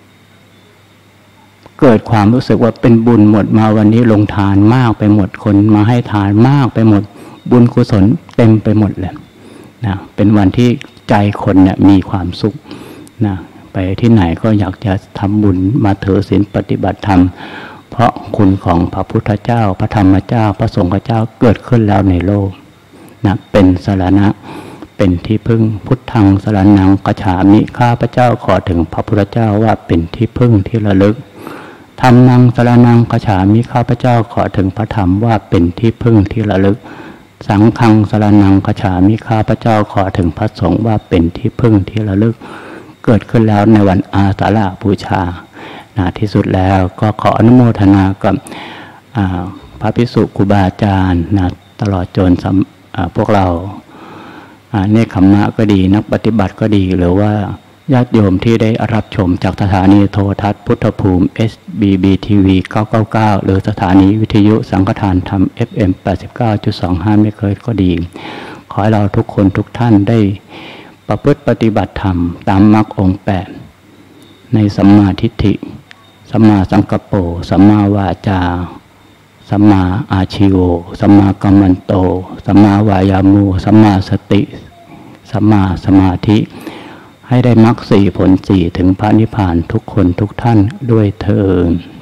เกิดความรู้สึกว่าเป็นบุญหมดมาวันนี้ลงทานมากไปหมดคนมาให้ทานมากไปหมดบุญกุศลเต็มไปหมดเลยนะเป็นวันที่ใจคนเนี่ยมีความสุขนะไปที่ไหนก็อยากจะทำบุญมาถือศีลปฏิบัติธรรมเพราะคุณของพระพุทธเจ้าพระธรรมเจ้าพระสงฆ์เจ้าเกิดขึ้นแล้วในโลกนะเป็นสรณะเป็นที่พึ่งพุทธังสรณังคัจฉามิข้าพเจ้าขอถึงพระพุทธเจ้าว่าเป็นที่พึ่งที่ระลึกธัมมังสรณังคัจฉามิข้าพเจ้าขอถึงพระธรรมว่าเป็นที่พึ่งที่ระลึกสังฆังสรณังคัจฉามิข้าพเจ้าขอถึงพระสงฆ์ว่าเป็นที่พึ่งที่ระลึกเกิดขึ้นแล้วในวันอาสาฬหบูชาที่สุดแล้วก็ขออนุโมทนากับพระภิกษุครูบาอาจารย์ตลอดจนพวกเราเนคขมมะก็ดีนักปฏิบัติก็ดีหรือว่าญาติโยมที่ได้รับชมจากสถานีโทรทัศน์พุทธภูมิ SBBTV 999หรือสถานีวิทยุสังฆทานธรรม FM 89.25 เมกะเฮิรตซ์ก็ดีขอให้เราทุกคนทุกท่านได้ประพฤติปฏิบัติธรรมตามมรรคองค์ 8ในสัมมาทิฏฐิสัมมาสังกัปโปสัมมาวาจาสัมมาอาชีโวสัมมากัมมันโตสัมมาวายามุสัมมาสติสัมมาสมาธิให้ได้มรรค 4 ผล 4ถึงพระนิพพานทุกคนทุกท่านด้วยเทอญ